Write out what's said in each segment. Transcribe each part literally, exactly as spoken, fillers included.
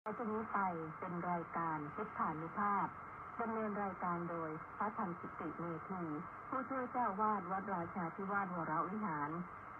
ต่อจากนี้ไปเป็นรายการพุทธานุภาพดำเนินรายการโดยพระธรรมกิติเมธีผู้ช่วยเจ้าวาดวัดราชาธิวาสวรวิหาร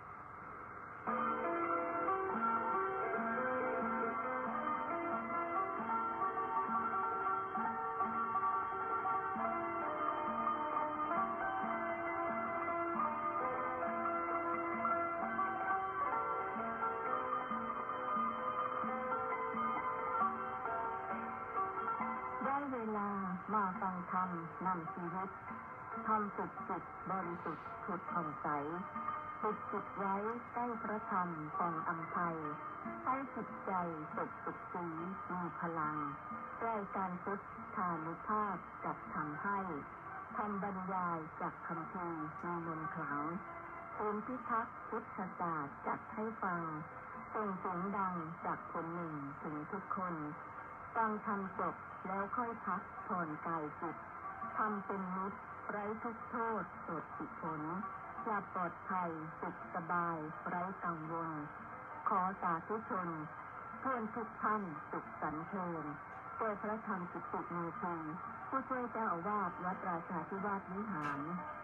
เวลามาฟังธรรมนำชีวิตทำสุดจิตบริสุทธิ์ผุดผ่องใสฝึกจิตไว้ใกล้พระธรรมส่องอำไพให้จิตใจสดสุขสีมีพลังใกล้การพุทธานุภาพจัดทำให้ทำบรรยายจากคำพีมีมนต์ขลังภูมิพิทักษ์พุทธศาสตร์จัดให้ฟังส่งเสียงดังจากคนหนึ่งถึงทุกคนฟังธรรมจบแล้วค่อยพักผ่อนกายจิตทำเป็นมิตรไร้ทุกโทษสดสิผลหลับปลอดภัยสุขสบายไร้กังวลขอสาธุชนเพื่อนทุกท่านสุขสันเทินโดยพระธรรมกิติเมธีผู้ช่วยเจ้าอาวาสวัดราชาธิวาสวิหาร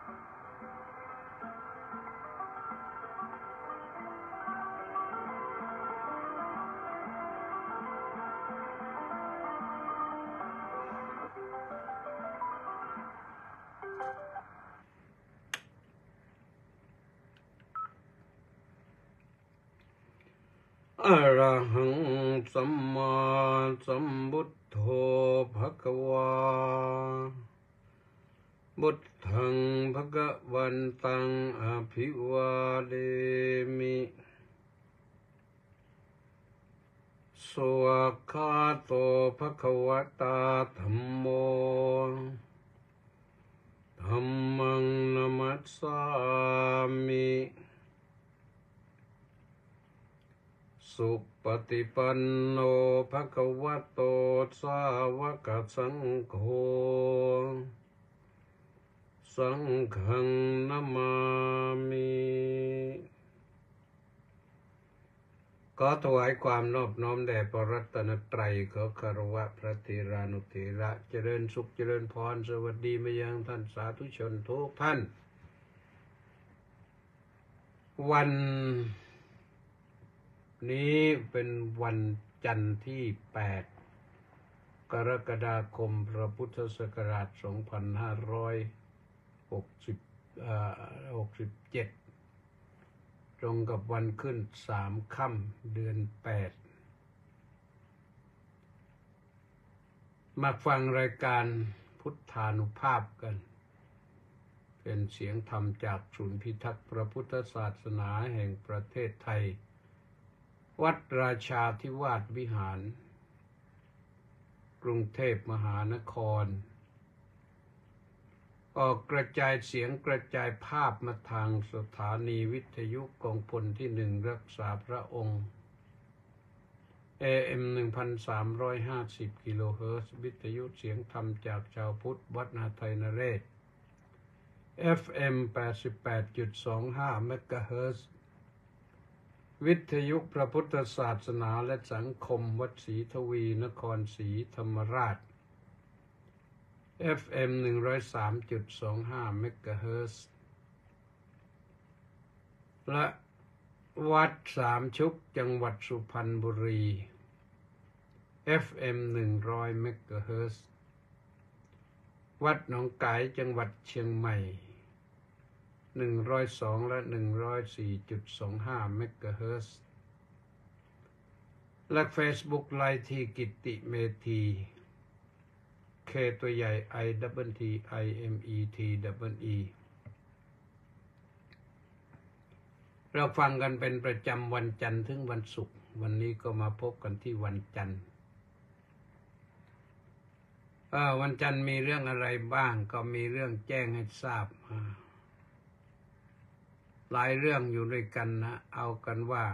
อะระหังสัมมาสัมพุทโธภควาพุทธังภควันตังอภิวาเทมิสวากขาโตภควตาธัมโมธัมมังนัมมัสสามิสุปฏิปันโนภควโตสาวกสังโฆสังฆังนะมามิขอถวายความนอบน้อมแด่พระรัตนตรัยขอคารวะพระเถรานุเถระเจริญสุขเจริญพรสวัสดีมายังท่านสาธุชนทุกท่านวันนี้เป็นวันจันทร์ที่แปดกรกฎาคมพระพุทธศักราชสองพันห้าร้อยหกสิบเอ่อหกสิบเจ็ดตรงกับวันขึ้นสามค่ำเดือนแปดมาฟังรายการพุทธานุภาพกันเป็นเสียงธรรมจากศูนย์พิทักษ์พระพุทธศาสนาแห่งประเทศไทยวัดราชาธิวาสวิหารกรุงเทพมหานครออกกระจายเสียงกระจายภาพมาทางสถานีวิทยุกองพลที่หนึ่งรักษาพระองค์ เอ เอ็ม หนึ่งพันสามร้อยห้าสิบ กิโลเฮิรตซ์วิทยุเสียงธรรมจากชาวพุทธวัดนาไทยนเรศ เอฟ เอ็ม แปดสิบแปดจุดสองห้า เมกะเฮิรตซ์วิทยุพระพุทธศาสนาและสังคมวัดศรีทวีนครศรีธรรมราช เอฟ เอ็ม หนึ่งร้อยสามจุดสองห้า เมกะเฮิรตซ์และวัดสามชุกจังหวัดสุพรรณบุรี เอฟ เอ็ม หนึ่งร้อย เมกะเฮิรตซ์วัดหนองกายจังหวัดเชียงใหม่หนึ่งร้อยสองและ หนึ่งร้อยสี่จุดสองห้า เมกะเฮิรตซ์และ Facebook ไลฟ์ที่กิติเมธี K ตัวใหญ่ I double T I M E T double E เราฟังกันเป็นประจำวันจันทร์ถึงวันศุกร์วันนี้ก็มาพบกันที่วันจันทร์วันจันทร์มีเรื่องอะไรบ้างก็มีเรื่องแจ้งให้ทราบหลายเรื่องอยู่ด้วยกันนะเอากันว่า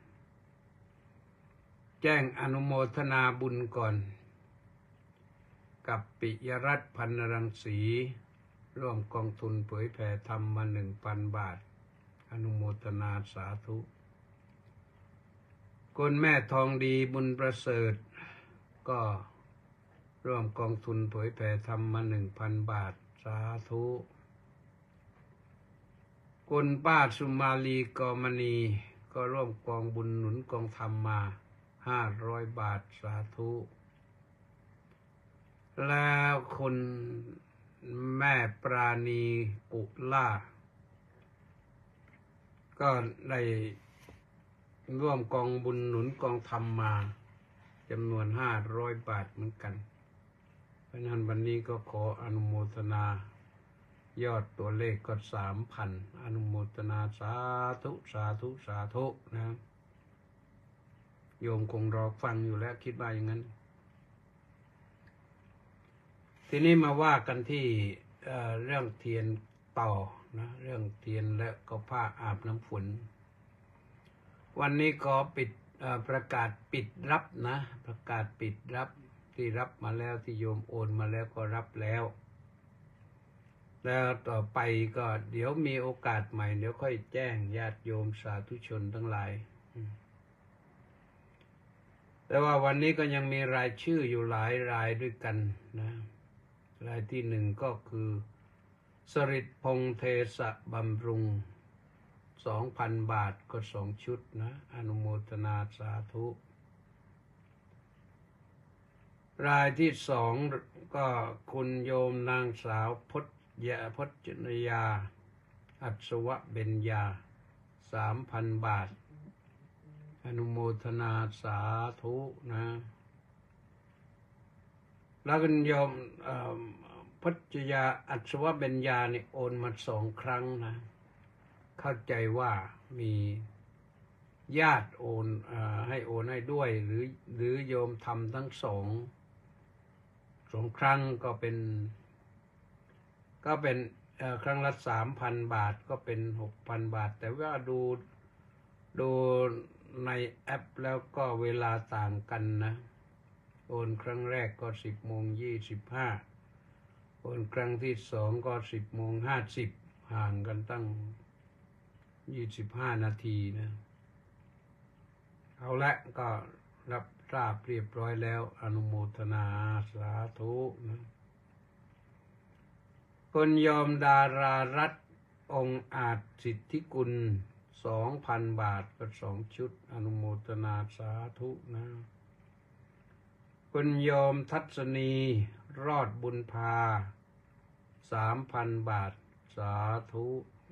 แจ้งอนุโมทนาบุญก่อนกับปิยรัตน์พันรังสีร่วมกองทุนเผยแผ่ธรรมมา หนึ่งพัน บาทอนุโมทนาสาธุคุณแม่ทองดีบุญประเสริฐก็ร่วมกองทุนเผยแผ่ธรรมมาหนึ่งพันบาทสาธุคุณป้าสุมาลีกอมณีก็ร่วมกองบุญหนุนกองธรรมมาห้าร้อยบาทสาธุแล้วคุณแม่ปราณีปุล่าก็ได้ร่วมกองบุญหนุนกองธรรมมาจำนวนห้าร้อยบาทเหมือนกันเพราะฉะนั้นวันนี้ก็ขออนุโมทนายอดตัวเลขก็สามพันอนุโมทนาสาธุสาธุสาธุนะโยมคงรอฟังอยู่แล้วคิดว่าอย่างนั้นทีนี้มาว่ากันที่เอ่อเรื่องเทียนต่อนะเรื่องเทียนและก็ผ้าอาบน้ำฝนวันนี้ขอปิดประกาศปิดรับนะประกาศปิดรับที่รับมาแล้วที่โยมโอนมาแล้วก็รับแล้วแล้วต่อไปก็เดี๋ยวมีโอกาสใหม่เดี๋ยวค่อยแจ้งญาติโยมสาธุชนทั้งหลายแต่ว่าวันนี้ก็ยังมีรายชื่ออยู่หลายรายด้วยกันนะรายที่หนึ่งก็คือสริตพงษ์เทสะบำรุงสองพันบาทก็สองชุดนะอนุโมทนาสาธุรายที่สองก็คุณโยมนางสาวพจยาพจนยาอัศวะเบญญาสามพันบาทอนุโมทนาสาธุนะแล้วคุณโยมพจยาอัศวะเบญญาเนี่ยโอนมาสองครั้งนะเข้าใจว่ามีญาติโอนเอ่อให้โอนให้ด้วยหรือหรือโยมทำทั้งสองสองครั้งก็เป็นก็เป็นเอ่อครั้งละสามพันบาทก็เป็นหกพันบาทแต่ว่าดูดูในแอปแล้วก็เวลาต่างกันนะโอนครั้งแรกก็สิบโมงยี่สิบห้าโอนครั้งที่สองก็สิบโมงห้าสิบห่างกันตั้งยี่สิบห้านาทีนะเอาละก็รับทราบเรียบร้อยแล้วอนุโมทนาสาธุนะคนยอมดารารัตน์องค์อาจสิทธิกุลสองพันบาทก็สองชุดอนุโมทนาสาธุนะคนยอมทัศนีรอดบุญพาสามพันบาทสาธุ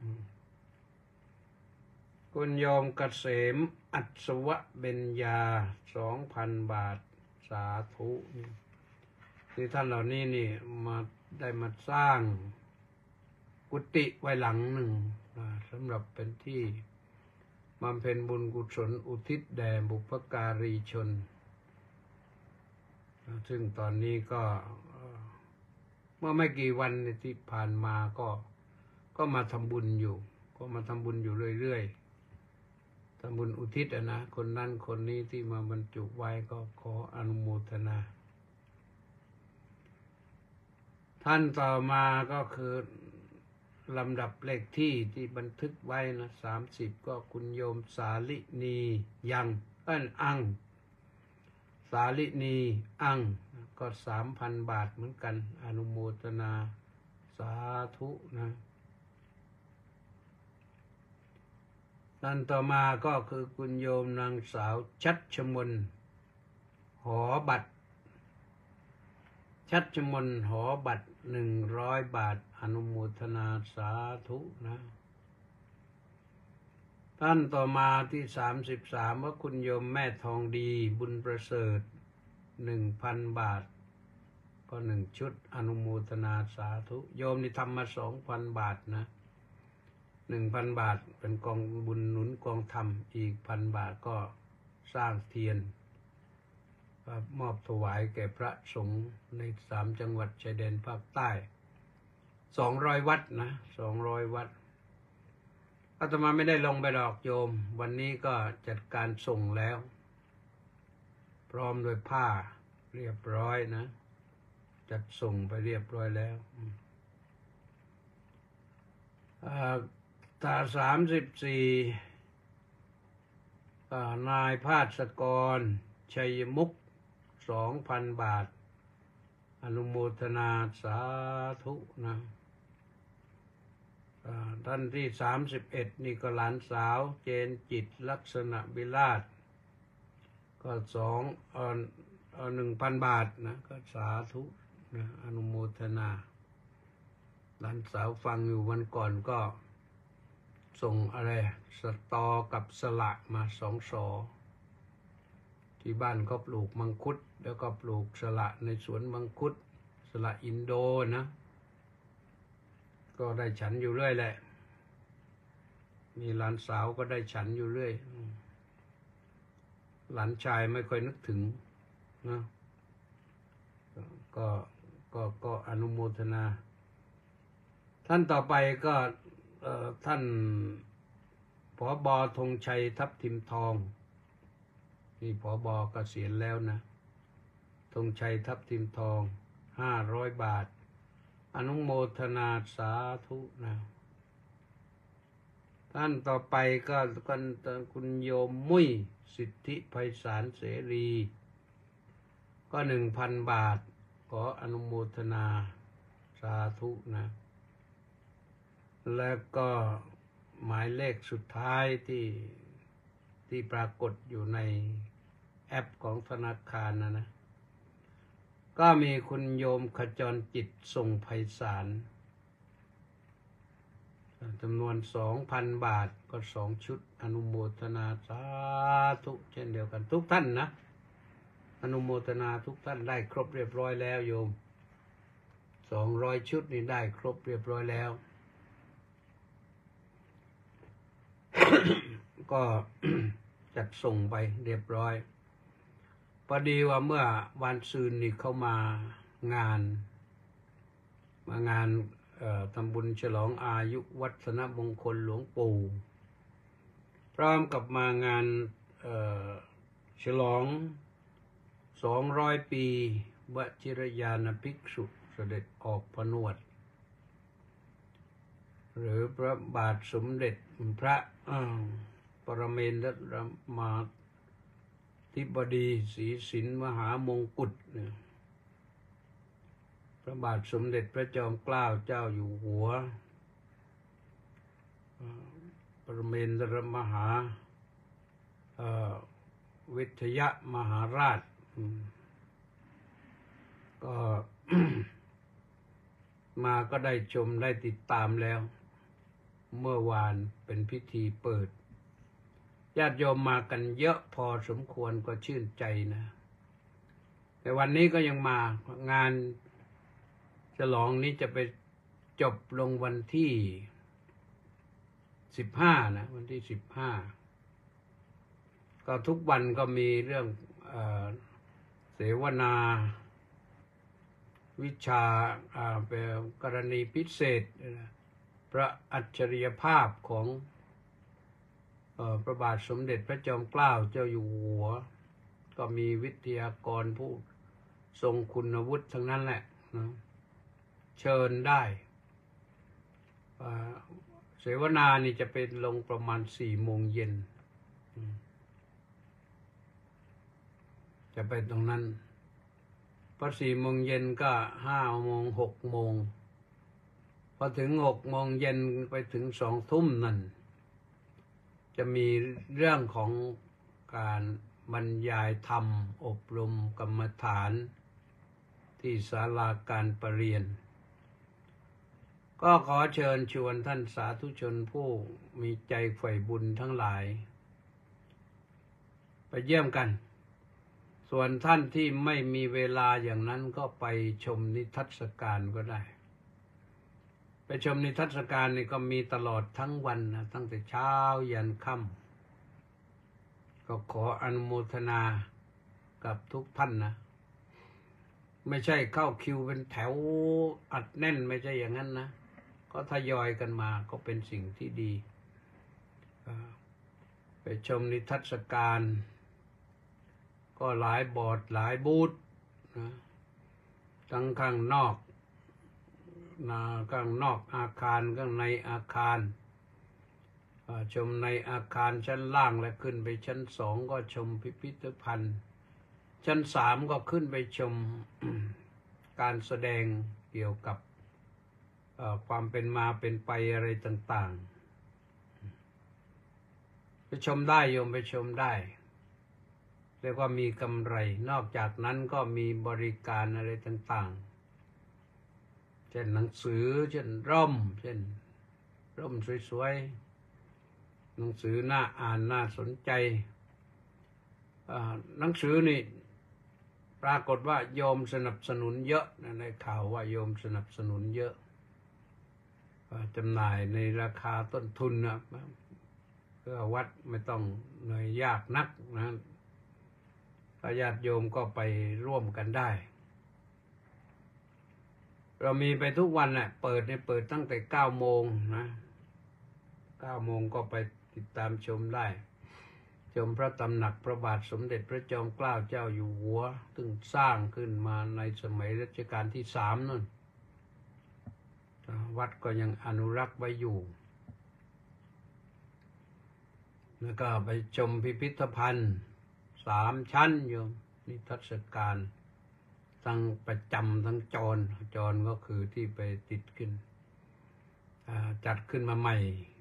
คุณโยมเกษมอัศวะเบญญาสองพันบาทสาธุที่ท่านเหล่านี้นี่มาได้มาสร้างกุฏิไว้หลังหนึ่งสำหรับเป็นที่บำเพ็ญบุญกุศลอุทิศแด่บุพการีชนซึ่งตอนนี้ก็เมื่อไม่กี่วันที่ผ่านมาก็ก็มาทำบุญอยู่ก็มาทำบุญอยู่เรื่อยๆทำบุญอุทิศนะคนนั้นคนนี้ที่มาบรรจุไว้ก็ขออนุโมทนาท่านต่อมาก็คือลำดับเลขที่ที่บันทึกไว้นะสามสิบก็คุณโยมสาลินียังเอิ้นอังสาลินีอังก็สามพันบาทเหมือนกันอนุโมทนาสาธุนะท่านต่อมาก็คือคุณโยมนางสาวชัชมนหอบัตรชัชมนหอบัตรหนึ่งร้อยบาทอนุโมทนาสาธุนะท่านต่อมาที่สามสิบสามว่าคุณโยมแม่ทองดีบุญประเสริฐหนึ่งพันบาทก็หนึ่งชุดอนุโมทนาสาธุโยมนี่ทำมาสองพันบาทนะหนึ่งพันบาทเป็นกองบุญหนุนกองธรรมอีกพันบาทก็สร้างเทียนมอบถวายแก่พระสงฆ์ในสามจังหวัดชายแดนภาคใต้สองร้อยวัดนะสองร้อยวัดอาตมาไม่ได้ลงไปดอกโยมวันนี้ก็จัดการส่งแล้วพร้อมด้วยผ้าเรียบร้อยนะจัดส่งไปเรียบร้อยแล้วถ้าสามสิบสี่นายภาสกรชัยมุกสองพันบาทอนุโมทนาสาธุนะท่านที่สามสิบเอ็ดนี่ก็หลานสาวเจนจิตลักษณะวิราชก็สองเอ่อเอ่อหนึ่งพันบาทนะก็สาธุนะอนุโมทนาหลานสาวฟังอยู่วันก่อนก็ส่งอะไรสตอกับสละมาสองสอที่บ้านก็ปลูกมังคุดแล้วก็ปลูกสละในสวนมังคุดสละอินโดนะก็ได้ฉันอยู่เรื่อยแหละมีหลานสาวก็ได้ฉันอยู่เรื่อยหลานชายไม่ค่อยนึกถึงนะก็ก็ก็อนุโมทนาท่านต่อไปก็ท่านผบ.ธงชัยทับทิมทองนี่ผบ.เกษียณแล้วนะธงชัยทับทิมทองห้าร้อยบาทอนุโมทนาสาธุนะท่านต่อไปก็คุณโยมมุ้ยสิทธิไพศาลเสรีก็หนึ่งพันบาทขออนุโมทนาสาธุนะแล้วก็หมายเลขสุดท้ายที่ที่ปรากฏอยู่ในแอปของธนาคารนะนะก็มีคุณโยมขจรจิตส่งไพศาลจำนวนสองพันบาทก็สองชุดอนุโมทนาสาธุเช่นเดียวกันทุกท่านนะอนุโมทนาทุกท่านได้ครบเรียบร้อยแล้วโยมสองร้อยชุดนี่ได้ครบเรียบร้อยแล้ว ก็ จัดส่งไปเรียบร้อยพอดีว่าเมื่อวันซืนนี่เขามางานมางานทำบุญฉลองอายุวัฒนมงคลหลวงปู่พร้อมกับมางานฉลองสองร้อยปีวชิรยานภิกษุเสด็จออกผนวดหรือพระบาทสมเด็จพระปรเมนทรมาธิบดีศรีสินมหามงกุฎเนี่ยพระบาทสมเด็จพระจอมเกล้าเจ้าอยู่หัวปรเมนทรมหาวิทยมหาราชก็ มาก็ได้ชมได้ติดตามแล้วเมื่อวานเป็นพิธีเปิดญาติโยมมากันเยอะพอสมควรก็ชื่นใจนะแต่วันนี้ก็ยังมางานฉลองนี้จะไปจบลงวันที่สิบห้านะวันที่สิบห้าก็ทุกวันก็มีเรื่องเอ่อเสวนาวิชาเป็นกรณีพิเศษพระอัจฉริยภาพของพระบาทสมเด็จพระจอมเกล้าเจ้าอยู่หัวก็มีวิทยากรผู้ทรงคุณวุฒิทั้งนั้นแหละนะเชิญได้เสวนานี่จะเป็นลงประมาณสี่โมงเย็นจะไปตรงนั้นพอสี่โมงเย็นก็ห้าโมงหกโมงพอถึงหกโมงเย็นไปถึงสองทุ่มนั่นจะมีเรื่องของการบรรยายธรรมอบรมกรรมฐานที่ศาลาการประเรียนก็ขอเชิญชวนท่านสาธุชนผู้มีใจใฝ่บุญทั้งหลายไปเยี่ยมกันส่วนท่านที่ไม่มีเวลาอย่างนั้นก็ไปชมนิทรรศการก็ได้ไปชมนิทรรศการนี่ก็มีตลอดทั้งวันนะตั้งแต่เช้ายันค่ำก็ขออนุโมทนากับทุกท่านนะไม่ใช่เข้าคิวเป็นแถวอัดแน่นไม่ใช่อย่างนั้นนะก็ทยอยกันมาก็เป็นสิ่งที่ดีไปชมนิทรรศการก็หลายบอร์ดหลายบูธนะทั้งข้างนอกนะข้างนอกอาคารข้างในอาคารชมในอาคารชั้นล่างและขึ้นไปชั้นสองก็ชมพิพิธภัณฑ์ชั้นสามก็ขึ้นไปชม การแสดงเกี่ยวกับความเป็นมาเป็นไปอะไรต่างๆไปชมได้โยมไปชมได้เรียกว่ามีกำไรนอกจากนั้นก็มีบริการอะไรต่างๆเช่นหนังสือเช่นร่มเช่นร่มสวยๆหนังสือน่าอ่านน่าสนใจหนังสือนี่ปรากฏว่าโยมสนับสนุนเยอะนะในข่าวว่าโยมสนับสนุนเยอะจำหน่ายในราคาต้นทุนนะเพื่อวัดไม่ต้องเหนื่อยยากนักนะญาติโยมก็ไปร่วมกันได้เรามีไปทุกวันแหละเปิดเนี่ยเปิดตั้งแต่เก้าโมงนะเก้าโมงก็ไปติดตามชมได้ชมพระตำหนักพระบาทสมเด็จพระจอมเกล้าเจ้าอยู่หัวซึ่งสร้างขึ้นมาในสมัยรัชกาลที่สามนั่นวัดก็ยังอนุรักษ์ไว้อยู่แล้วก็ไปชมพิพิธภัณฑ์สามชั้นโยมนิทรรศการทั้งประจำทั้งจรจรก็คือที่ไปติดขึ้นจัดขึ้นมาใหม่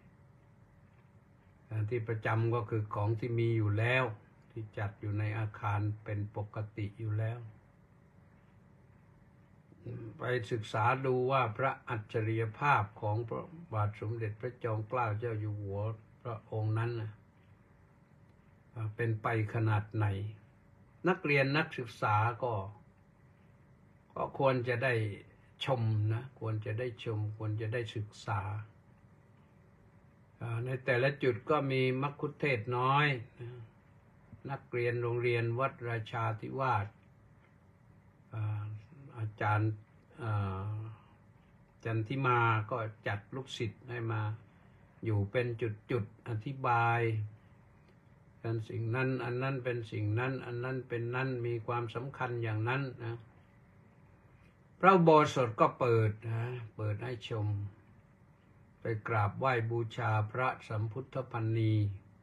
ที่ประจำก็คือของที่มีอยู่แล้วที่จัดอยู่ในอาคารเป็นปกติอยู่แล้วไปศึกษาดูว่าพระอัจฉริยภาพของพระบาทสมเด็จพระจอมเกล้าเจ้าอยู่หัวพระองค์นั้นเป็นไปขนาดไหนนักเรียนนักศึกษาก็ก็ควรจะได้ชมนะควรจะได้ชมควรจะได้ศึกษาในแต่ละจุดก็มีมัคคุเทศน้อยนักเรียนโรงเรียนวัดราชาธิวาสอาจารย์จันทิมาก็จัดลูกศิษย์ให้มาอยู่เป็นจุดๆอธิบายเป็นสิ่งนั้นอันนั้นเป็นสิ่งนั้นอันนั้นเป็นนั้นมีความสำคัญอย่างนั้นนะพระอุโบสถก็เปิดนะเปิดให้ชมไปกราบไหว้บูชาพระสัมพุทธพันนี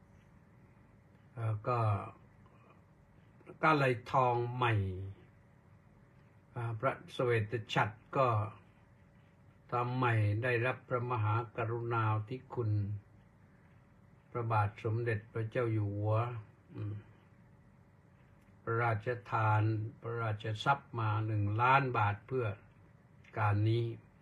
ก็ก็เลยทองใหม่พระเสวตฉัตรก็ทำใหม่ได้รับพระมหากรุณาธิคุณพระบาทสมเด็จพระเจ้าอยู่หัวพระราชทานพระราชทรัพย์มาหนึ่งล้านบาทเพื่อการนี้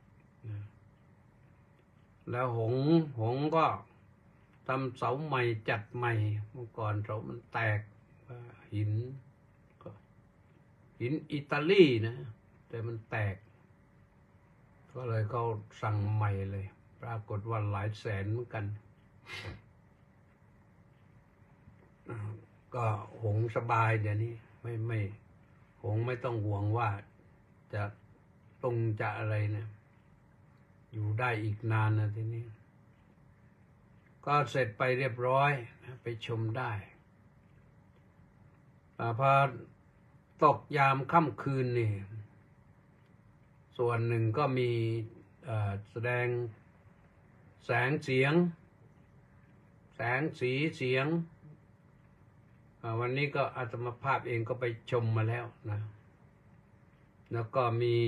แล้วหงหงก็ทำเสาใหม่จัดใหม่เมื่อก่อนเสามันแตกหินก็หินอิตาลีนะแต่มันแตกก็เลยเขาสั่งใหม่เลยปรากฏว่าหลายแสนเหมือนกันก็หงสบายเดี๋ยวนี้ไม่ไม่หงไม่ต้องห่วงว่าจะตรงจะอะไรนะอยู่ได้อีกนานนะทีนี้ก็เสร็จไปเรียบร้อยนะไปชมได้พอตกยามค่ำคืนนี่ส่วนหนึ่งก็มีแสดงแสงเสียงแสงสีเสียงวันนี้ก็อาตมาภาพเองก็ไปชมมาแล้วนะแล้วก็มี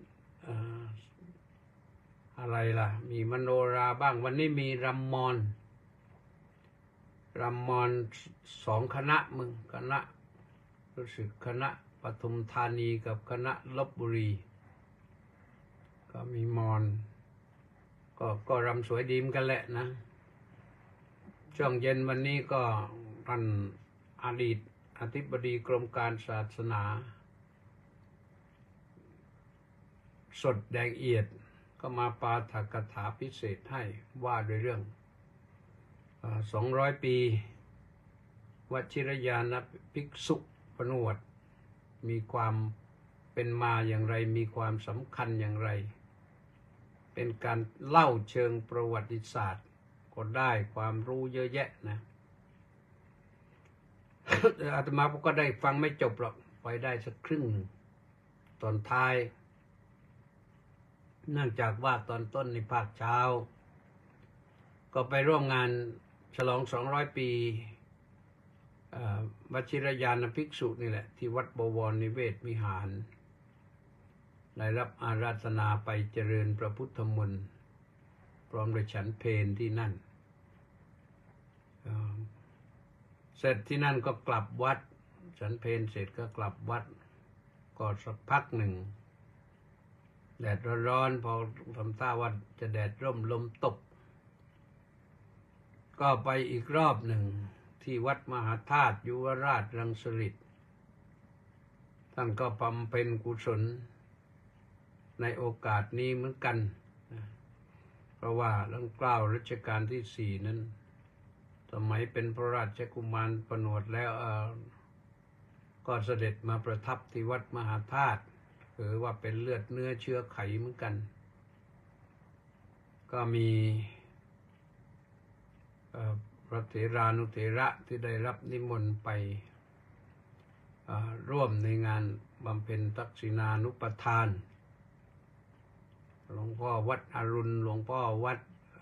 อะไรล่ะมีมโนราบ้างวันนี้มีรำมอนรำมอนสองคณะมึงคณะรู้สึกคณะปทุมธานีกับคณะลพบุรีก็มีมอนก็ก็รำสวยดีมกันแหละนะช่วงเย็นวันนี้ก็ท่านอดีตอธิบดีกรมการศาสนาสดแดงเอียดก็มาปาฐกถาพิเศษให้ว่าด้วยเรื่องสองร้อยปีวชิรยานภิกษุผนวดมีความเป็นมาอย่างไรมีความสำคัญอย่างไรเป็นการเล่าเชิงประวัติศาสตร์ก็ได้ความรู้เยอะแยะนะอาตมาก็ได้ฟังไม่จบหรอกไปได้สักครึ่งตอนท้ายเนื่องจากว่าตอนต้นในภาคเช้าก็ไปร่วมงานฉลองสองร้อยปีวชิรยานภิกษุนี่แหละที่วัดบวรนิเวศวิหารได้รับอาราธนาไปเจริญพระพุทธมนต์พร้อมด้วยฉันเพลที่นั่นเสร็จที่นั่นก็กลับวัดฉันเพลเสร็จก็กลับวัดก็สักพักหนึ่งแดดร้อนๆพอทำท่าว่าจะแดดร่มลมตกก็ไปอีกรอบหนึ่งที่วัดมหาธาตุยุวราชรังสฤษฎ์ท่านก็บำเพ็ญกุศลในโอกาสนี้เหมือนกันเพราะว่ารัชกาลรัชกาลที่สี่นั้นสมัยเป็นพระราชกุมารประนวดแล้วก็เสด็จมาประทับที่วัดมหาธาตุถือว่าเป็นเลือดเนื้อเชื้อไขเหมือนกันก็มีพระเถรานุเถระที่ได้รับนิมนต์ไปร่วมในงานบำเพ็ญทักษิณานุปทานหลวงพ่อวัดอรุณหลวงพ่อวัด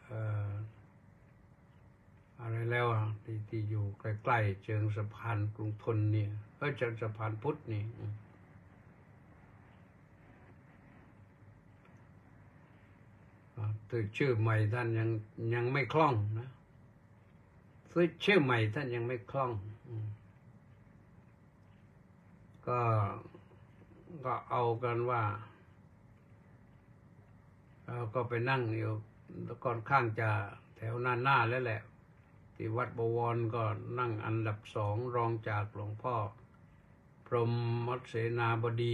อะไรแล้วที่ที่อยู่ใกล้ๆเชิงสะพานกรุงธนเนี่ยก็เชิงสะพานพุทธนี่ตื่นชื่อใหม่ท่านยังยังไม่คล่องนะซื้อชื่อใหม่ท่านยังไม่คล่องก็ก็เอากันว่าเราก็ไปนั่งอยู่ค่อนข้างจะแถวหน้าหน้าแล้วแหละที่วัดบวรก็นั่งอันดับสองรองจากหลวงพ่อพรหมเสนาบดี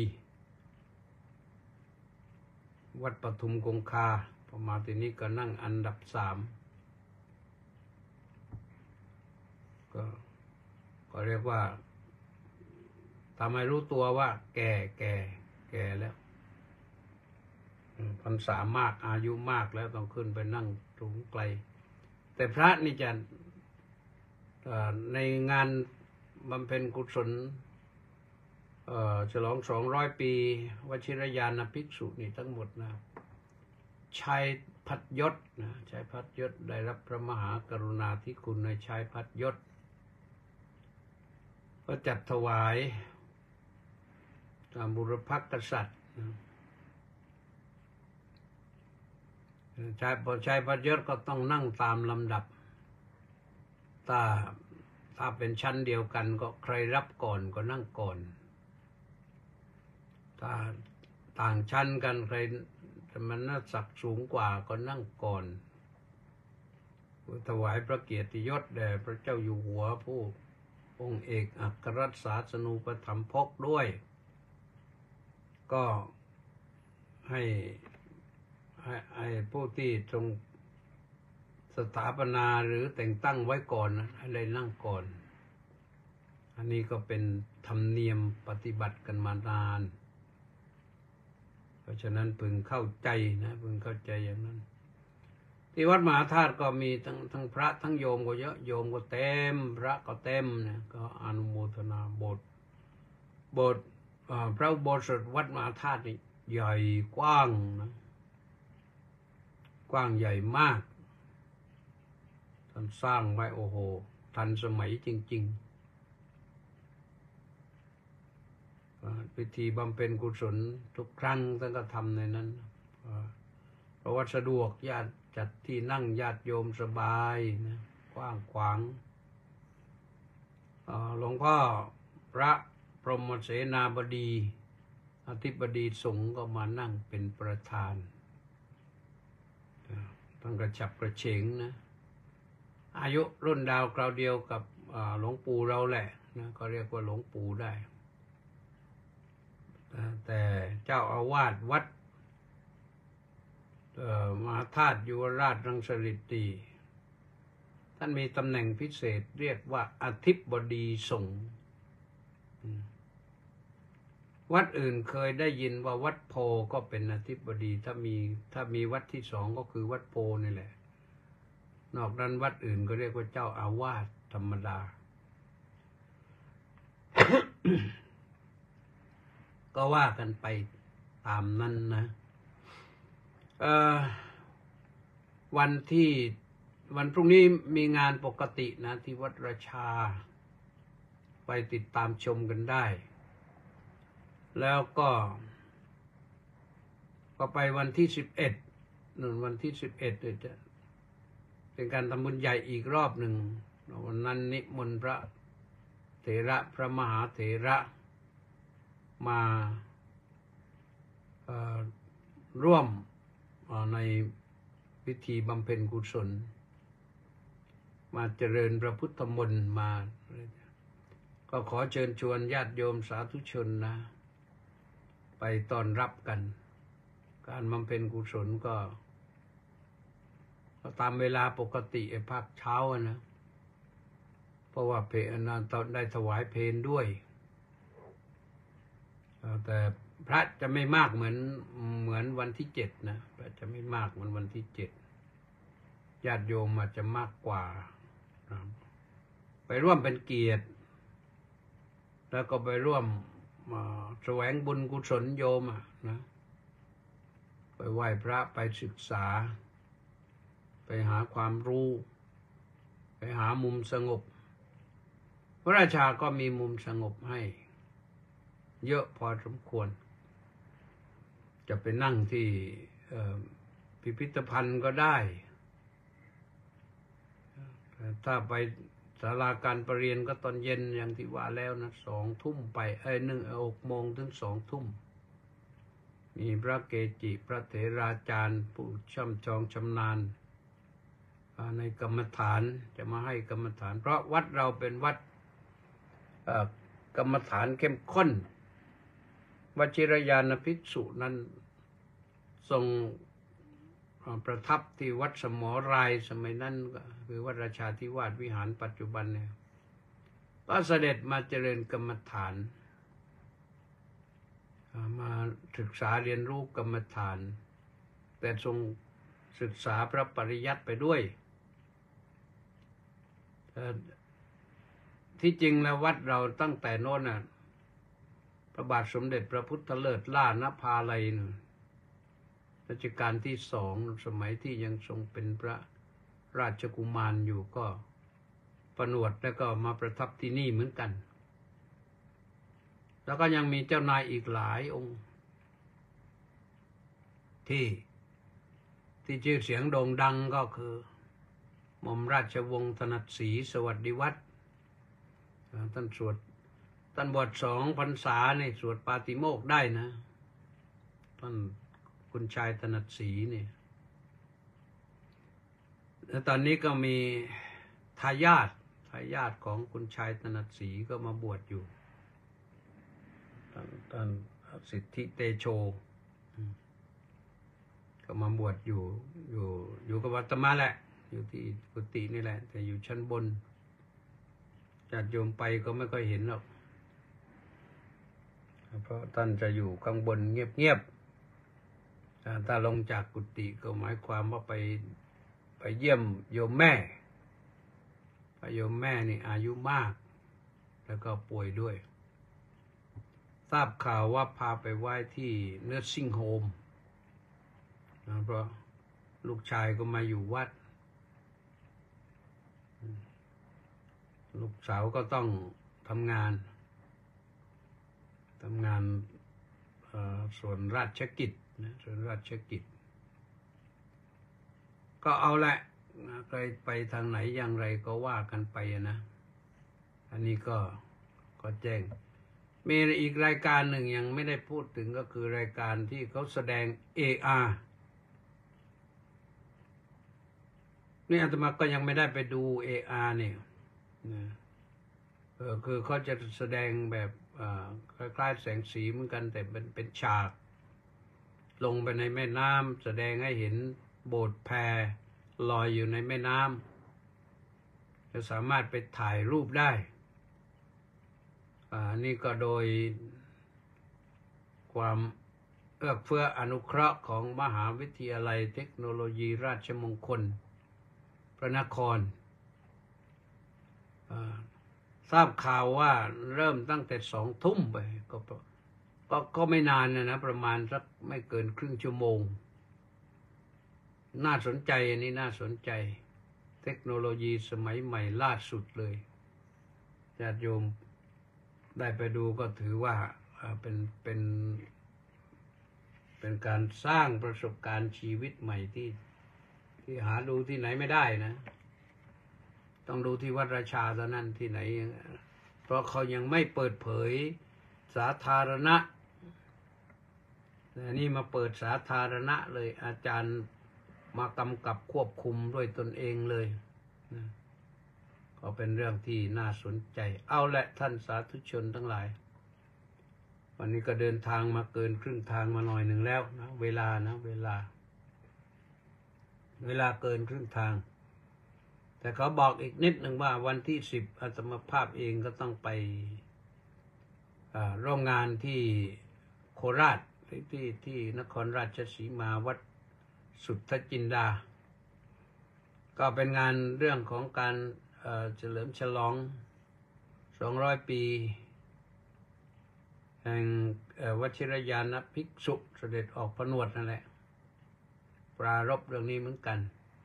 วัดปทุมคงคาพอมาทีนี้ก็นั่งอันดับสามก็ก็เรียกว่าทำให้รู้ตัวว่าแก่แก่แก่แล้วพรรษามากอายุมากแล้วต้องขึ้นไปนั่งสูงไกลแต่พระนี่จะในงานบำเพ็ญกุศลฉลองสองร้อยปีวชิรยานภิกษุนี่ทั้งหมดนะชายพัดยศนะชายพัดยศได้รับพระมหากรุณาธิคุณในชายพัดยศก็จัดถวายตามบุรพกษัตริย์ชายพอชายพัดยศก็ต้องนั่งตามลำดับถ้าถ้าเป็นชั้นเดียวกันก็ใครรับก่อนก็นั่งก่อนถ้าต่างชั้นกันใครมันน่าศักดิ์สูงกว่าก็นั่งก่อนถวายพระเกียรติยศแด่พระเจ้าอยู่หัวผู้องค์เอกอัครรัฐศาสนูปถัมภกด้วยก็ให้ให้ให้ผู้ที่ทรงสถาปนาหรือแต่งตั้งไว้ก่อนนะให้ได้นั่งก่อนอันนี้ก็เป็นธรรมเนียมปฏิบัติกันมานานเพราะฉะนั้นพึงเข้าใจนะพึงเข้าใจอย่างนั้นที่วัดมหาธาตุก็มีทั้งทั้งพระทั้งโยมก็เยอะโยมก็เต็มพระก็เต็มเนี่ยก็อนุโมทนาโบสถ์โบสถ์พระอุโบสถวัดมหาธาตุนี่ใหญ่กว้างนะกว้างใหญ่มากท่านสร้างไว้โอ้โหทันสมัยจริงๆพิธีบำเพ็ญกุศลทุกครั้งท่านก็ทำในนั้นเพราะว่าสะดวกญาติจัดที่นั่งญาติโยมสบายนะกว้างขวางหลวงพ่อพระพรหมเสนาบดีอธิบดีสงฆ์ก็มานั่งเป็นประธานต้องกระฉับกระเฉงนะอายุรุ่นดาวคราวเดียวกับหลวงปู่เราแหละนะก็เรียกว่าหลวงปู่ได้แต่เจ้าอาวาสวัดมหาธาตุยุวราชรังสฤษฎ์ท่านมีตำแหน่งพิเศษเรียกว่าอธิบดีสงฆ์วัดอื่นเคยได้ยินว่าวัดโพก็เป็นอธิบดีถ้ามีถ้ามีวัดที่สองก็คือวัดโพนี่แหละนอกนั้นวัดอื่นก็เรียกว่าเจ้าอาวาสธรรมดา ก็ว่ากันไปตามนั้นนะเอ่อวันที่วันพรุ่งนี้มีงานปกตินะที่วัดราชาไปติดตามชมกันได้แล้วก็ก็ไปวันที่สิบเอ็ดนู่นวันที่สิบเอ็ดจะเป็นการทำบุญใหญ่อีกรอบหนึ่งวันนั้นนิมนต์พระเถระพระมหาเถระมาร่วมในพิธีบำเพ็ญกุศลมาเจริญพระพุทธมนต์มาก็ขอเชิญชวนญาติโยมสาธุชนนะไปต้อนรับกันการบำเพ็ญกุศลก็ตามเวลาปกติไอ้ภาคเช้านะเพราะว่าเพลนตอนได้ถวายเพลด้วยแต่พระจะไม่มากเหมือนเหมือนวันที่เจ็ดนะพระจะไม่มากเหมือนวันที่เจ็ดญาติโยมอาจจะมากกว่าไปร่วมเป็นเกียรติแล้วก็ไปร่วมแสวงบุญกุศลโยมนะไปไหว้พระไปศึกษาไปหาความรู้ไปหามุมสงบพระราชาก็มีมุมสงบให้เยอะพอสมควรจะไปนั่งที่พิพิธภัณฑ์ก็ได้ถ้าไปศาลาการประเรียนก็ตอนเย็นอย่างที่ว่าแล้วนะสองทุ่มไปเอ้ยหนึ่งหกโมงถึงสองทุ่มมีพระเกจิพระเถราจารย์ผู้ช่ำชองชำนาญในกรรมฐานจะมาให้กรรมฐานเพราะวัดเราเป็นวัดกรรมฐานเข้มข้นวชิรยานภิกษุนั้นทรงประทับที่วัดสมรายสมัยนั้นก็คือวัดราชาธิวาสวิหารปัจจุบันเนี่ยก็เสด็จมาเจริญกรรมฐานมาศึกษาเรียนรู้กรรมฐานแต่ทรงศึกษาพระปริยัติไปด้วยที่จริงแล้ววัดเราตั้งแต่โน้นน่ะพระบาทสมเด็จพระพุทธเลิศล่านภาลัยรัชกาลที่สองสมัยที่ยังทรงเป็นพระราชกุมารอยู่ก็ผนวดแล้วก็มาประทับที่นี่เหมือนกันแล้วก็ยังมีเจ้านายอีกหลายองค์ที่ที่ชื่อเสียงโด่งดังก็คือหม่อมราชวงศ์ถนัดศรีสวัสดิวัฒน์ท่านสวดท่านบวชสองพรรษาในสวดปาติโมกข์ได้นะท่านคุณชายถนัดศรีเนี่ยแล้วตอนนี้ก็มีทายาททายาทของคุณชายถนัดศรีก็มาบวชอยู่ท่านสิทธิเตโชก็มาบวชอยู่อยู่อยู่กับวัตมาแหละอยู่ที่กุฏินี่แหละแต่อยู่ชั้นบนญาติโยมไปก็ไม่ค่อยเห็นหรอกเพราะท่านจะอยู่ข้างบนเงียบๆถ้าลงจากกุฏิก็หมายความว่าไปไปเยี่ยมโยมแม่โยมแม่นี่อายุมากแล้วก็ป่วยด้วยทราบข่าวว่าพาไปไหว้ที่เนื้อซิ่งโฮมนะเพราะลูกชายก็มาอยู่วัดลูกสาวก็ต้องทำงานทำงานส่วนราชกิจนะส่วนราชกิจก็เอาแหละเคยไปทางไหนอย่างไรก็ว่ากันไปนะอันนี้ก็ก็แจ้งมีอีกรายการหนึ่งยังไม่ได้พูดถึงก็คือรายการที่เขาแสดง เอ อาร์ นี่อาตมาก็ยังไม่ได้ไปดู เอ อาร์ เนี่ยนะเออคือเขาจะแสดงแบบคล้ายๆแสงสีเหมือนกันแต่เป็นเป็นฉากลงไปในแม่น้ำแสดงให้เห็นโบสถ์แพลอยอยู่ในแม่น้ำจะสามารถไปถ่ายรูปได้อ่านี่ก็โดยความเอื้อเฟื้ออนุเคราะห์ของมหาวิทยาลัยเทคโนโลยีราชมงคลพระนครทราบข่าวว่าเริ่มตั้งแต่สองทุ่มไปก็ก็ก็ไม่นานนะนะประมาณสักไม่เกินครึ่งชั่วโมงน่าสนใจอันนี้น่าสนใจเทคโนโลยีสมัยใหม่ล่าสุดเลยญาติโยมได้ไปดูก็ถือว่าเป็นเป็นเป็นการสร้างประสบการณ์ชีวิตใหม่ที่ที่หาดูที่ไหนไม่ได้นะต้องดูที่วัดราชาเท่านั้นที่ไหนเพราะเขายังไม่เปิดเผยสาธารณะแต่นี่มาเปิดสาธารณะเลยอาจารย์มากำกับควบคุมด้วยตนเองเลยนะก็เป็นเรื่องที่น่าสนใจเอาละท่านสาธุชนทั้งหลายวันนี้ก็เดินทางมาเกินครึ่งทางมาหน่อยหนึ่งแล้วนะเวลานะเวลาเวลาเกินครึ่งทางแต่เขาบอกอีกนิดหนึ่งว่าวันที่สิบอาตมาภาพเองก็ต้องไปร่วมงานที่โคราชที่ที่ที่นครราชสีมาวัดสุทธจินดาก็เป็นงานเรื่องของการเฉลิมฉลองสองร้อยปีแห่งวชิรยานภิกษุเสด็จออกผนวดนั่นแหละปรารภเรื่องนี้เหมือนกัน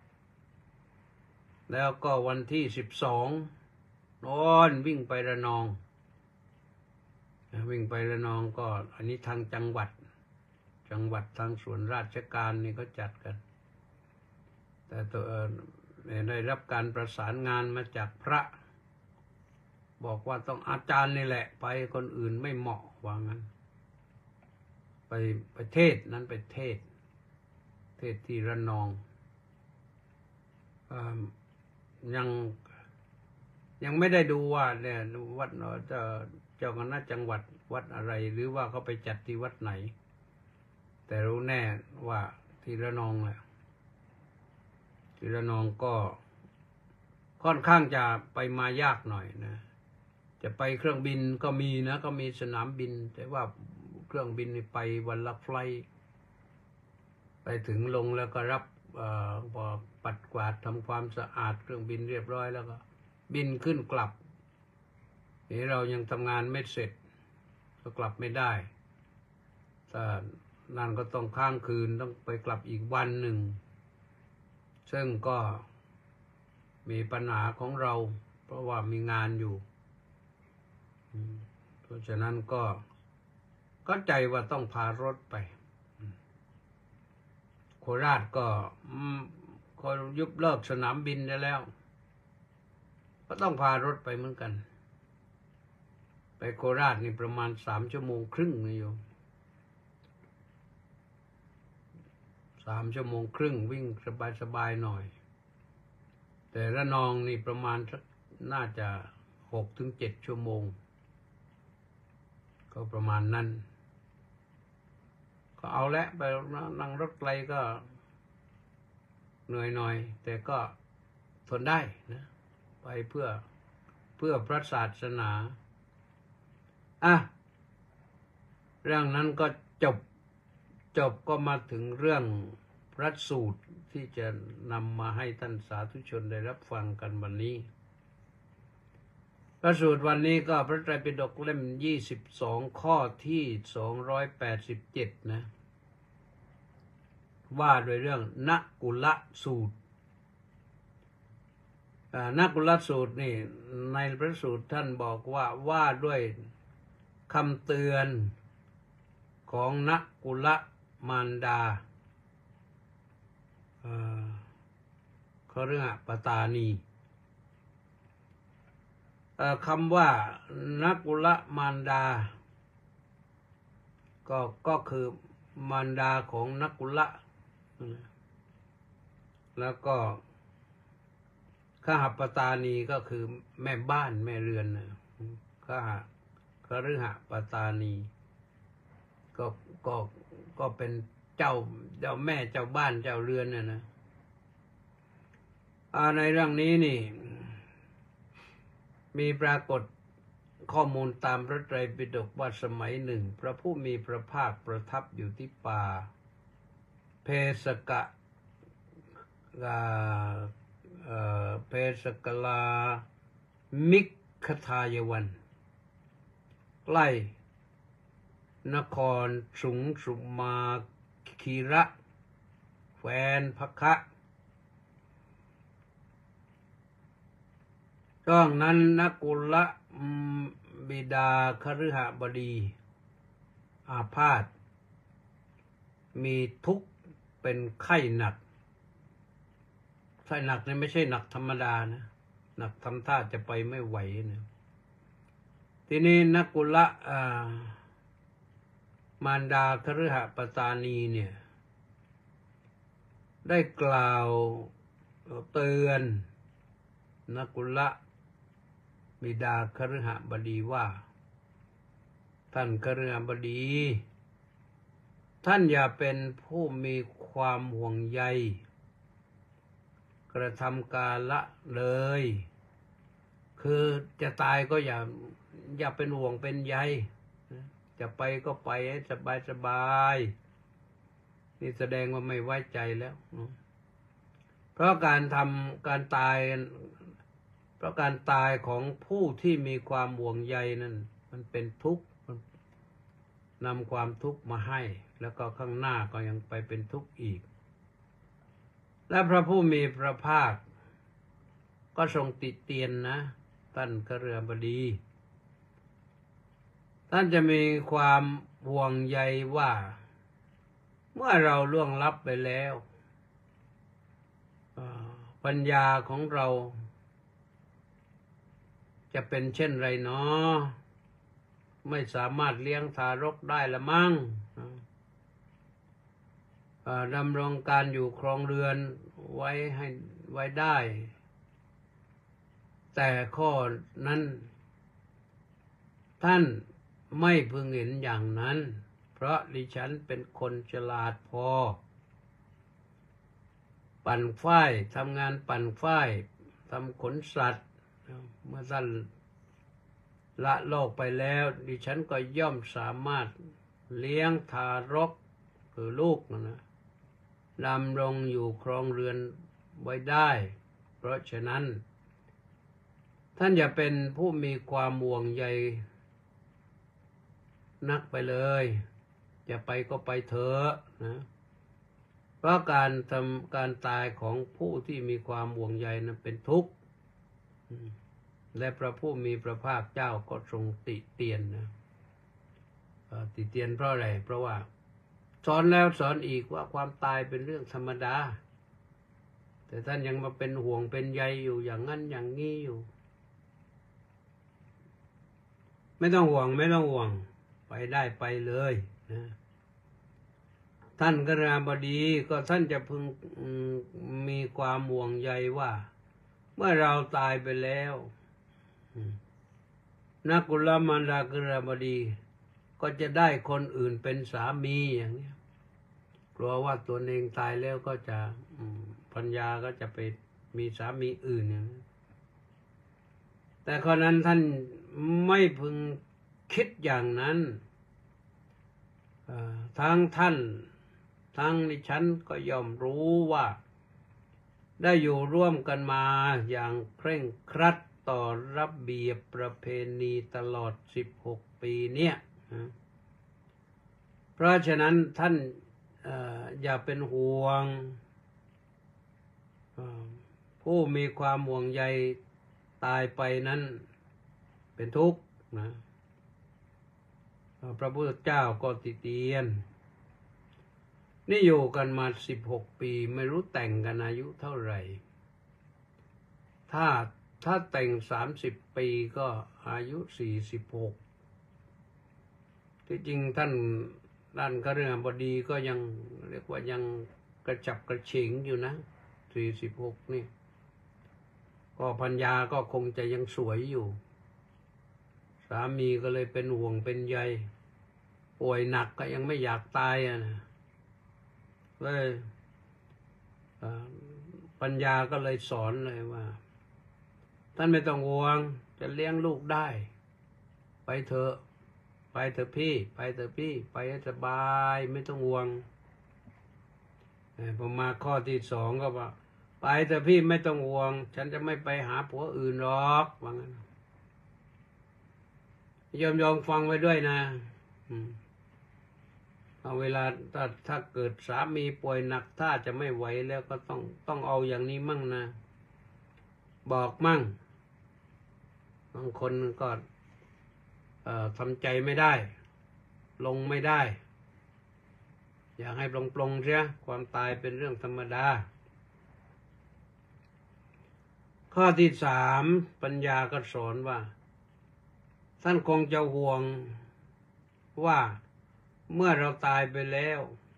แล้วก็วันที่สิบสองนอนวิ่งไประนองวิ่งไประนองก็อันนี้ทางจังหวัดจังหวัดทางส่วนราชการนี่ก็จัดกันแต่ตัวได้รับการประสานงานมาจากพระบอกว่าต้องอาจารย์นี่แหละไปคนอื่นไม่เหมาะว่างั้นไปไปเทศนั้นไปเทศเทศที่ระนองยังยังไม่ได้ดูว่าเนี่ยวัดเจ้าเจ้าคณะจังหวัดวัดอะไรหรือว่าเขาไปจัดที่วัดไหนแต่รู้แน่ว่าที่ระนองแหละที่ระนองก็ค่อนข้างจะไปมายากหน่อยนะจะไปเครื่องบินก็มีนะก็มีสนามบินแต่ว่าเครื่องบินไปวันละไฟล์ไปถึงลงแล้วก็รับพอปัดกวาดทำความสะอาดเครื่องบินเรียบร้อยแล้วก็บินขึ้นกลับนี่เรายังทำงานไม่เสร็จก็กลับไม่ได้แต่นั่นก็ต้องค้างคืนต้องไปกลับอีกวันหนึ่งซึ่งก็มีปัญหาของเราเพราะว่ามีงานอยู่เพราะฉะนั้นก็เข้าใจว่าต้องพารถไปโคราชก็ก็ยุบเลิกสนามบินได้แล้วก็ต้องพารถไปเหมือนกันไปโคราชนี่ประมาณสามชั่วโมงครึ่งนะโยมสามชั่วโมงครึ่งวิ่งสบายๆหน่อยแต่ระนองนี่ประมาณน่าจะหกถึงเจ็ดชั่วโมงก็ประมาณนั้นก็เอาละไปนั่งรถไกลก็เหนื่อยหน่อยแต่ก็ทนได้นะไปเพื่อเพื่อพระศาสนาอ่ะเรื่องนั้นก็จบจบก็มาถึงเรื่องพระสูตรที่จะนำมาให้ท่านสาธุชนได้รับฟังกันวันนี้พระสูตรวันนี้ก็พระไตรปิฎกเล่มยี่สิบสองข้อที่สองร้อยแปดสิบเจ็ดนะว่าโดยเรื่องนกุลสูตรนกุลสูตรนี่ในพระสูตรท่านบอกว่าว่าด้วยคำเตือนของนกุลมารดาเขาเรียกปตานีคำว่านกุลมารดาก็ก็คือมารดาของนกุลแล้วก็ขหปตานีก็คือแม่บ้านแม่เรือนนะขหคฤหปตานีก็ก็ก็เป็นเจ้าเจ้าแม่เจ้าบ้านเจ้าเรือนน่ะนะในเรื่องนี้นี่มีปรากฏข้อมูลตามพระไตรปิฎกว่าสมัยหนึ่งพระผู้มีพระภาคประทับอยู่ที่ป่าเพสกะเพสกลามิคทายวันใกล้นครสุงสุมาคีระแคว้นพคะช่วงนั้นนกุลบิดาคฤหบดีอาพาธมีทุกข์เป็นไข้หนักไข้หนักนี่ไม่ใช่หนักธรรมดานะหนักทำท่าจะไปไม่ไหวนะทีนี้นักกุละมารดาคฤหปตานีเนี่ยได้กล่าวเตือนนักกุละบิดาคฤหบดีว่าท่านคฤหบดีท่านอย่าเป็นผู้มีความห่วงใยกระทำกาละเลยคือจะตายก็อย่าอย่าเป็นห่วงเป็นใยจะไปก็ไปให้สบายสบายนี่แสดงว่าไม่ไว้ใจแล้วเพราะการทำการตายเพราะการตายของผู้ที่มีความห่วงใยนั้นมันเป็นทุกข์นำความทุกข์มาให้แล้วก็ข้างหน้าก็ยังไปเป็นทุกข์อีกและพระผู้มีพระภาคก็ทรงติเตียนนะท่านคฤหบดีท่านจะมีความห่วงใยว่าเมื่อเราล่วงลับไปแล้วปัญญาของเราจะเป็นเช่นไรเนาะไม่สามารถเลี้ยงทารกได้ละมั้งดำรงการอยู่ครองเรือนไว้ให้ไว้ได้แต่ข้อนั้นท่านไม่พึงเห็นอย่างนั้นเพราะดิฉันเป็นคนฉลาดพอปั่นฝ้ายทำงานปั่นฝ้ายทำขนสัตว์เมื่อท่านละโลกไปแล้วดิฉันก็ย่อมสามารถเลี้ยงทารกคือลูกนะดำรงอยู่ครองเรือนไว้ได้เพราะฉะนั้นท่านอย่าเป็นผู้มีความห่วงใยนักไปเลยจะไปก็ไปเถอะนะเพราะการทำการตายของผู้ที่มีความห่วงใยนั้นเป็นทุกข์และพระผู้มีพระภาคเจ้าก็ทรงติเตียนนะติเตียนเพราะอะไรเพราะว่าสอนแล้วสอนอีกว่าความตายเป็นเรื่องธรรมดาแต่ท่านยังมาเป็นห่วงเป็นใยอยู่อย่างนั้นอย่างนี้อยู่ไม่ต้องห่วงไม่ต้องห่วงไปได้ไปเลยนะท่านคฤหบดีก็ท่านจะพึงมีความห่วงใยว่าเมื่อเราตายไปแล้วนักกุลมารดาคฤหบดีก็จะได้คนอื่นเป็นสามีอย่างนี้กลัวว่าตัวเองตายแล้วก็จะปัญญาก็จะไปมีสามีอื่นอย่างนี้แต่คนนั้นท่านไม่พึงคิดอย่างนั้นทั้งท่านทั้งดิฉันก็ย่อมรู้ว่าได้อยู่ร่วมกันมาอย่างเคร่งครัดต่อระเบียบประเพณีตลอดสิบหกปีเนี่ยเพราะฉะนั้นท่านอย่าเป็นห่วงผู้มีความห่วงใยตายไปนั้นเป็นทุกข์นะพระพุทธเจ้าก็ติเตียนนี่อยู่กันมาสิบหกปีไม่รู้แต่งกันอายุเท่าไหร่ถ้าถ้าแต่งสามสิบปีก็อายุสี่สิบหกที่จริงท่านด้านคฤหบดีก็ยังเรียกว่ายังกระฉับกระเฉงอยู่นะสี่สิบหกนี่ก็ปัญญาก็คงจะยังสวยอยู่สามีก็เลยเป็นห่วงเป็นใยป่วยหนักก็ยังไม่อยากตายอ่ะนะเลยปัญญาก็เลยสอนเลยว่าท่านไม่ต้องห่วงจะเลี้ยงลูกได้ไปเถอะไปเถอะพี่ไปเถอะพี่ไปให้สบายไม่ต้องห่วงพอมาข้อที่สองก็ว่าไปเถอะพี่ไม่ต้องห่วงฉันจะไม่ไปหาผัวอื่นหรอกว่างั้นยอมยอมฟังไว้ด้วยนะเอาเวลาถ้าถ้าเกิดสามีป่วยหนักถ้าจะไม่ไหวแล้วก็ต้องต้องเอาอย่างนี้มั่งนะบอกมั่งบางคนก็ทำใจไม่ได้ลงไม่ได้อยากให้ปลงปลงเสียความตายเป็นเรื่องธรรมดาข้อที่สามปัญญาก็สอนว่าท่านคงจะห่วงว่าเมื่อเราตายไปแล้ว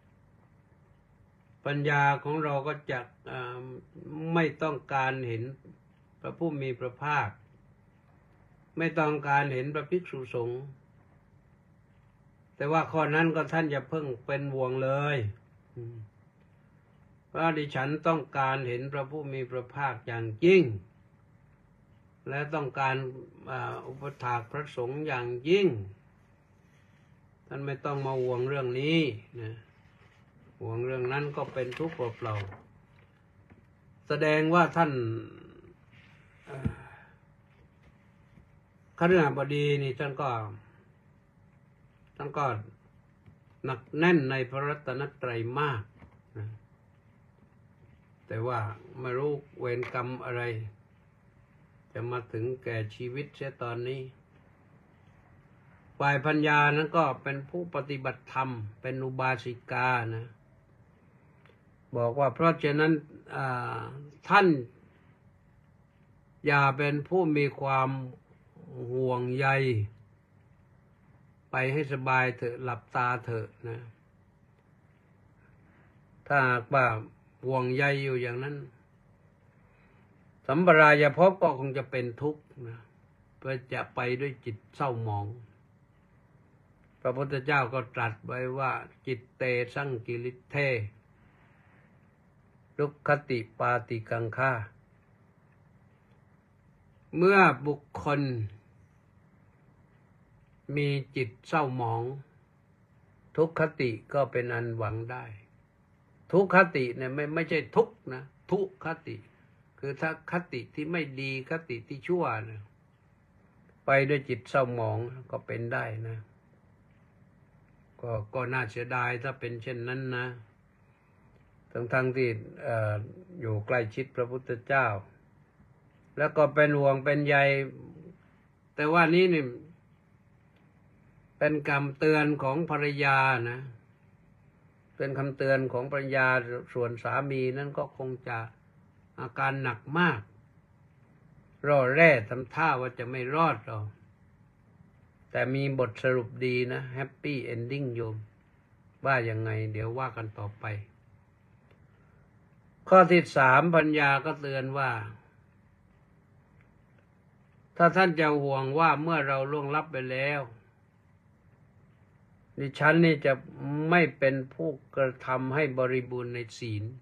ปัญญาของเราก็จะไม่ต้องการเห็นพระผู้มีพระภาคไม่ต้องการเห็นพระภิกษุสงฆ์แต่ว่าข้อนั้นก็ท่านอย่าเพิ่งเป็นห่วงเลยเพราะดิฉันต้องการเห็นพระผู้มีพระภาคอย่างจริงและต้องการอุปถากพระสงฆ์อย่างยิ่งท่านไม่ต้องมาห่วงเรื่องนี้นะห่วงเรื่องนั้นก็เป็นทุกข์เปล่าๆแสดงว่าท่านคฤหบดีนี่ท่านก็ท่านก็หนักแน่นในพระรัตนตรัยมากนะแต่ว่าไม่รู้เวรกรรมอะไรจะมาถึงแก่ชีวิตเสียตอนนี้ฝ่ายปัญญานั้นก็เป็นผู้ปฏิบัติธรรมเป็นอุบาสิกานะบอกว่าเพราะฉะนั้นท่านอย่าเป็นผู้มีความห่วงใยไปให้สบายเถอะหลับตาเถอะนะถ้าหากว่าห่วงใยอยู่อย่างนั้นสัมปรายภพก็คงจะเป็นทุกข์นะเพื่อจะไปด้วยจิตเศร้าหมองพระพุทธเจ้าก็ตรัสไว้ว่าจิตเตสังกิริเททุกขติปาติกังขาเมื่อบุคคลมีจิตเศร้าหมองทุกขติก็เป็นอันหวังได้ทุกขติเนี่ยไม่ไม่ใช่ทุกข์นะทุกขติคือถ้าคติที่ไม่ดีคติที่ชั่วนะไปด้วยจิตเศร้าหมองก็เป็นได้นะก็ก็น่าเสียดายถ้าเป็นเช่นนั้นนะทั้งทั้งที่เอ่ออยู่ใกล้ชิดพระพุทธเจ้าแล้วก็เป็นห่วงเป็นใยแต่ว่านี้นี่เป็นคำเตือนของภรรยานะเป็นคำเตือนของภรรยาส่วนสามีนั้นก็คงจะอาการหนักมากร่อแร่ทำท่าว่าจะไม่รอดหรอกแต่มีบทสรุปดีนะแฮปปี้เอนดิ้งโยมว่ายังไงเดี๋ยวว่ากันต่อไปข้อที่สามปัญญาก็เตือนว่าถ้าท่านจะห่วงว่าเมื่อเราล่วงลับไปแล้วดิฉันนี่จะไม่เป็นผู้กระทำให้บริบูรณ์ในศีล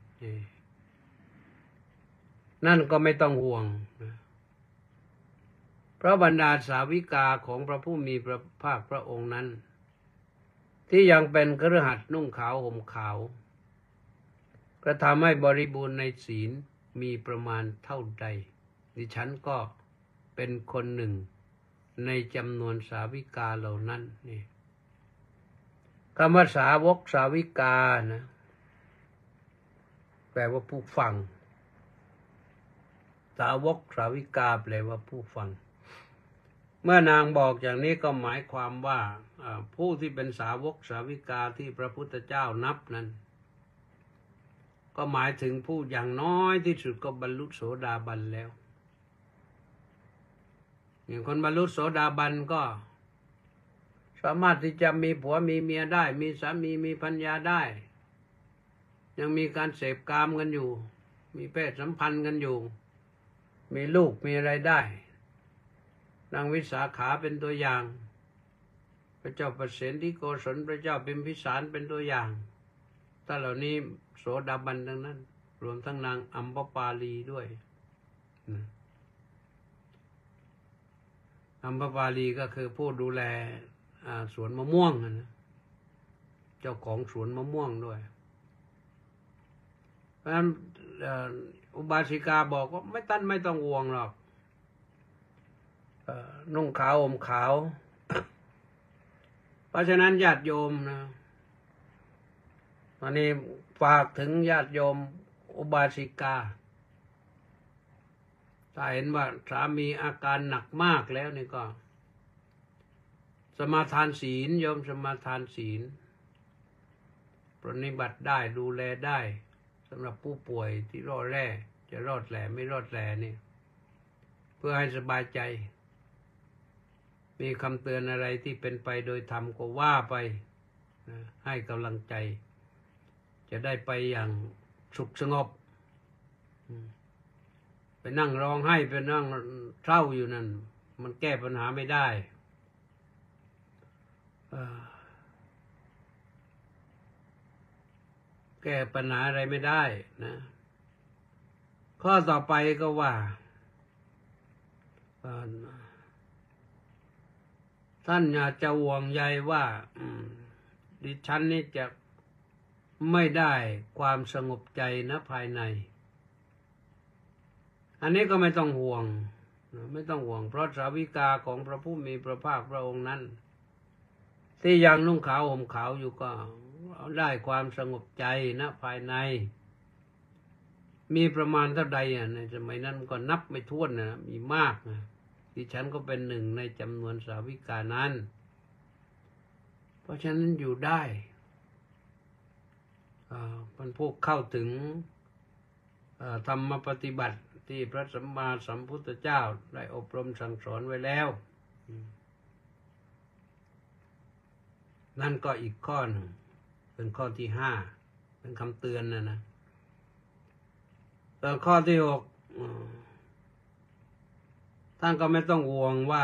นั่นก็ไม่ต้องห่วงเพราะบรรดาสาวิกาของพระผู้มีพระภาคพระองค์นั้นที่ยังเป็นคฤหัสถ์นุ่งขาวห่มขาวกระทำให้บริบูรณ์ในศีลมีประมาณเท่าใดดิฉันก็เป็นคนหนึ่งในจำนวนสาวิกาเหล่านั้นนี่คำว่าสาวกสาวิกานะแปลว่าผู้ฟังสาวกสาวิกาแปลว่าผู้ฟังเมื่อนางบอกอย่างนี้ก็หมายความว่าผู้ที่เป็นสาวกสาวิกาที่พระพุทธเจ้านับนั้นก็หมายถึงผู้อย่างน้อยที่สุดก็บรรลุโสดาบันแล้วอย่างคนบรรลุโสดาบันก็สามารถที่จะมีผัวมีเมียได้มีสามีมีภรรยาได้ยังมีการเสพกามกันอยู่มีเพศสัมพันธ์กันอยู่มีลูกมีอะไรได้นางวิสาขาเป็นตัวอย่างพระเจ้าประเสนที่โกศลพระเจ้าพิมพิสารเป็นตัวอย่างถ้าเหล่านี้โสดาบันทั้งนั้นรวมทั้งนางอัมพปาลีด้วยอัมพปาลีก็คือผู้ดูแลสวนมะม่วงนะเจ้าของสวนมะม่วงด้วยเพราะฉะนั้นอุบาสิกาบอกว่าไม่ตั้นไม่ต้องห่วงหรอกนุ่งขาวห่มขาวเพราะฉะนั้นญาติโยมนะวันนี้ฝากถึงญาติโยมอุบาสิกาถ้าเห็นว่าสามีอาการหนักมากแล้วนี่ก็มาทานศีลโยมสมาทานศีลปฏิบัติได้ดูแลได้สำหรับผู้ป่วยที่รอดแร่จะรอดแหล่ไม่รอดแหล่นี่เพื่อให้สบายใจมีคำเตือนอะไรที่เป็นไปโดยธรรมก็ว่าไปนะให้กำลังใจจะได้ไปอย่างสุขสงบไปนั่งร้องไห้ไปนั่งเศร้าอยู่นั่นมันแก้ปัญหาไม่ได้แก้ปัญหาอะไรไม่ได้นะข้อต่อไปก็ว่าท่านอยากจะห่วงใยว่าดิฉันนี่จะไม่ได้ความสงบใจนะภายในอันนี้ก็ไม่ต้องห่วงไม่ต้องห่วงเพราะสาวิกาของพระผู้มีพระภาคพระองค์นั้นที่ยังนุ่งขาวห่มขาวอยู่ก็ได้ความสงบใจนะภายในมีประมาณเท่าใดอ่ะในสมัยนั้นก็นับไม่ถ้วนนะมีมากนะดิฉันก็เป็นหนึ่งในจำนวนสาวิกานั้นเพราะฉะนั้นอยู่ได้เป็นพวกเข้าถึงธรรมปฏิบัติที่พระสัมมาสัมพุทธเจ้าได้อบรมสั่งสอนไว้แล้วนั่นก็อีกข้อหนึ่งเป็นข้อที่ห้าเป็นคำเตือนนะนะแต่ข้อที่หกท่านก็ไม่ต้องห่วงว่า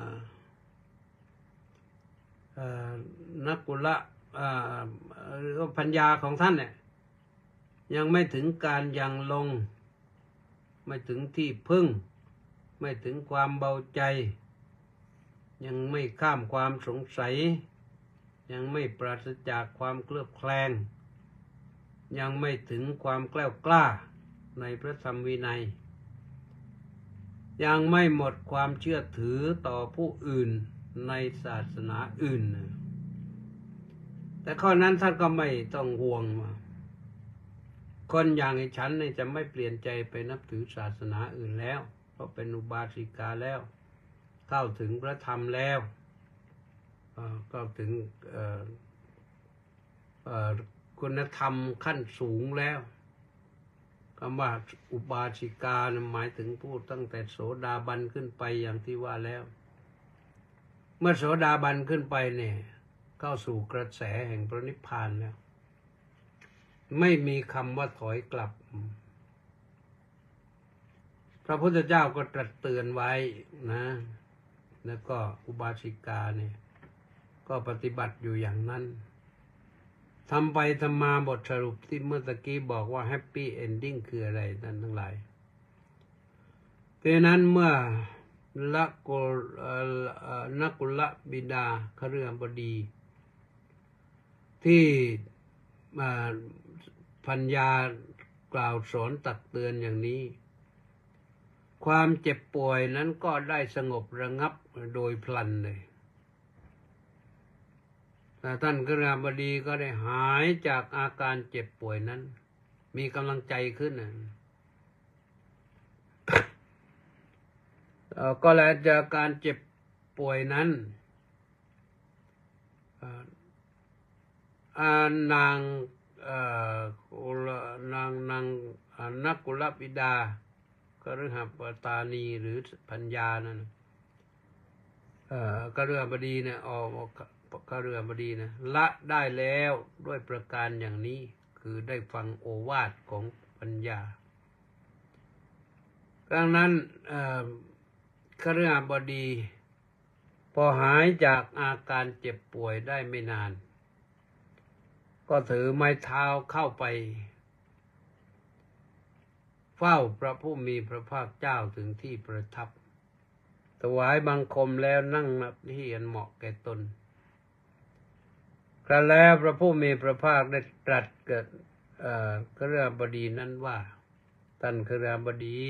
นักกุละหรือปัญญาของท่านเนี่ยยังไม่ถึงการยังลงไม่ถึงที่พึ่งไม่ถึงความเบาใจยังไม่ข้ามความสงสัยยังไม่ปราศจากความเคลือบแคลงยังไม่ถึงความแกล้วกล้าในพระธรรมวินัยยังไม่หมดความเชื่อถือต่อผู้อื่นในศาสนาอื่นแต่ข้อนั้นท่านก็ไม่ต้องห่วงว่าคนอย่างไอ้ฉันเนี่ยจะไม่เปลี่ยนใจไปนับถือศาสนาอื่นแล้วเพราะเป็นอุบาสิกาแล้วเข้าถึงพระธรรมแล้วเข้าถึงคุณธรรมขั้นสูงแล้วคำว่าอุบาสิกาหมายถึงผู้ตั้งแต่โสดาบันขึ้นไปอย่างที่ว่าแล้วเมื่อโสดาบันขึ้นไปเนี่ยเข้าสู่กระแสแห่งพระนิพพานแล้วไม่มีคำว่าถอยกลับพระพุทธเจ้าก็ตรัสเตือนไว้นะแล้วก็อุบาสิกาเนี่ยก็ปฏิบัติอยู่อย่างนั้นทำไปทำมาบทสรุปที่เมื่อตะกี้บอกว่าแฮปปี้เอนดิ้งคืออะไรนั่นทั้งหลายดังนั้นเมื่อละกุนักกุลบิดาคฤหบดีที่ปัญญากล่าวสอนตักเตือนอย่างนี้ความเจ็บป่วยนั้นก็ได้สงบระงับโดยพลันเลยแต่ท่านคฤหบดีก็ได้หายจากอาการเจ็บป่วยนั้นมีกำลังใจขึ้นนะก็แล้วจากการเจ็บป่วยนั้นนางนางนางนักกุลบิดาคฤหบดีหรือปัญญานั่นคฤหบดีเนี่ยออกคฤหบดีนะละได้แล้วด้วยประการอย่างนี้คือได้ฟังโอวาทของปัญญาดังนั้นคฤหบดีพอหายจากอาการเจ็บป่วยได้ไม่นานก็ถือไม้เท้าเข้าไปเฝ้าพระผู้มีพระภาคเจ้าถึงที่ประทับถวายบังคมแล้วนั่งนับที่อันเหมาะแก่ตนครั้นแล้วพระผู้มีพระภาคได้ตรัสกับคฤหบดีนั้นว่าท่านคฤหบดี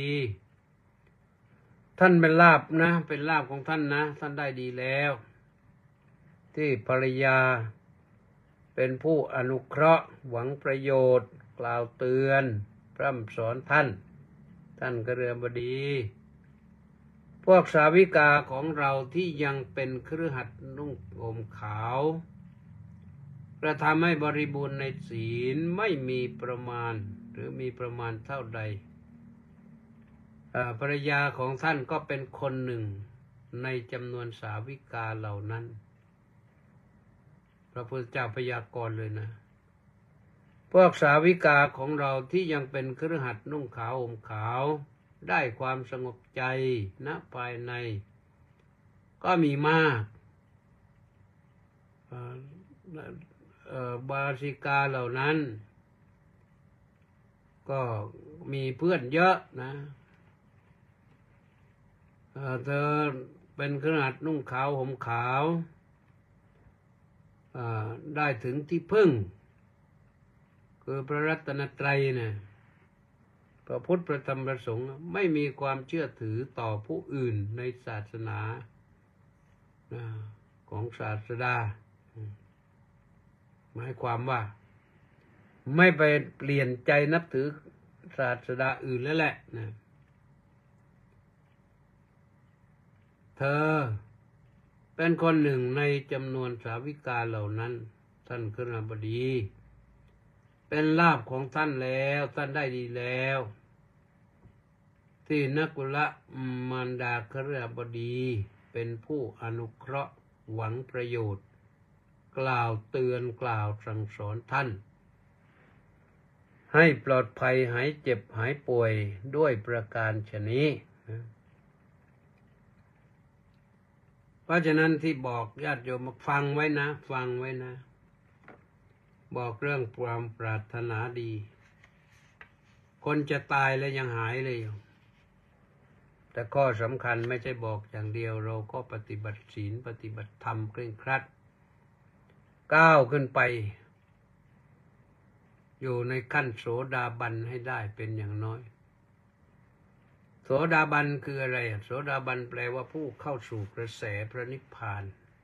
ท่านเป็นลาภนะเป็นลาภของท่านนะท่านได้ดีแล้วที่ภรรยาเป็นผู้อนุเคราะห์หวังประโยชน์กล่าวเตือนพร่ำสอนท่านท่านคฤหบดีพวกสาวิกาของเราที่ยังเป็นคฤหัสถ์นุ่งห่มขาวกระทำให้บริบูรณ์ในศีลไม่มีประมาณหรือมีประมาณเท่าใดภรรยาของท่านก็เป็นคนหนึ่งในจำนวนสาวิกาเหล่านั้นพระพุทธเจ้าพยากรณ์เลยนะพวกสาวิกาของเราที่ยังเป็นคฤหัสถ์นุ่งขาวห่มขาวได้ความสงบใจณภายในก็มีมากบาสิกาเหล่านั้นก็มีเพื่อนเยอะนะเธอเป็นคฤหัสถ์นุ่งขาวห่มขาวได้ถึงที่พึ่งคือพระรัตนตรัยนะพระพุทธพระธรรมพระสงฆ์ไม่มีความเชื่อถือต่อผู้อื่นในศาสนาของศาสดาหมายความว่าไม่ไปเปลี่ยนใจนับถือศาสดาอื่นแล้วแหละนะเธอเป็นคนหนึ่งในจำนวนสาวิกาเหล่านั้นท่านคฤหบดีเป็นลาภของท่านแล้วท่านได้ดีแล้วที่นักกุลมารดาคฤหบดีเป็นผู้อนุเคราะห์หวังประโยชน์กล่าวเตือนกล่าวสั่งสอนท่านให้ปลอดภัยหายเจ็บหายป่วยด้วยประการฉะนี้เพราะฉะนั้นที่บอกญาติโยมฟังไว้นะฟังไว้นะบอกเรื่องความปรารถนาดีคนจะตายแล้วยังหายเลยแต่ข้อสำคัญไม่ใช่บอกอย่างเดียวเราก็ปฏิบัติศีลปฏิบัติธรรมเคร่งครัดก้าวขึ้นไปอยู่ในขั้นโสดาบันให้ได้เป็นอย่างน้อยโสดาบันคืออะไรโสดาบันแปลว่าผู้เข้าสู่กระแสพระนิพพาน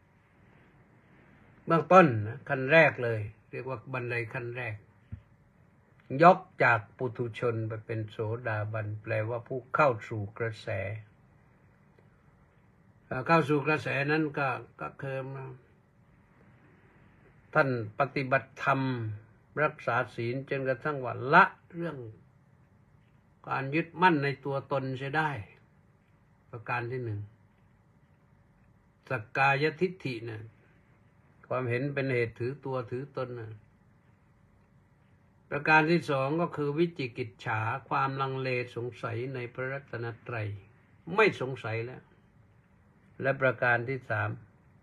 เบื้องต้นนะขั้นแรกเลยเรียกว่าบันไดขั้นแรกยกจากปุถุชนไปเป็นโสดาบันแปลว่าผู้เข้าสู่กระแสเข้าสู่กระแสนั้นก็ก็คือท่านปฏิบัติธรรมรักษาศีลจนกระทั่งว่าละเรื่องการยึดมั่นในตัวตนเสียได้ประการที่หนึ่งสักกายทิฏฐินะความเห็นเป็นเหตุถือตัวถือตนนะประการที่สองก็คือวิจิกิจฉาความลังเลสงสัยในพระรัตนตรัยไม่สงสัยแล้วและประการที่สาม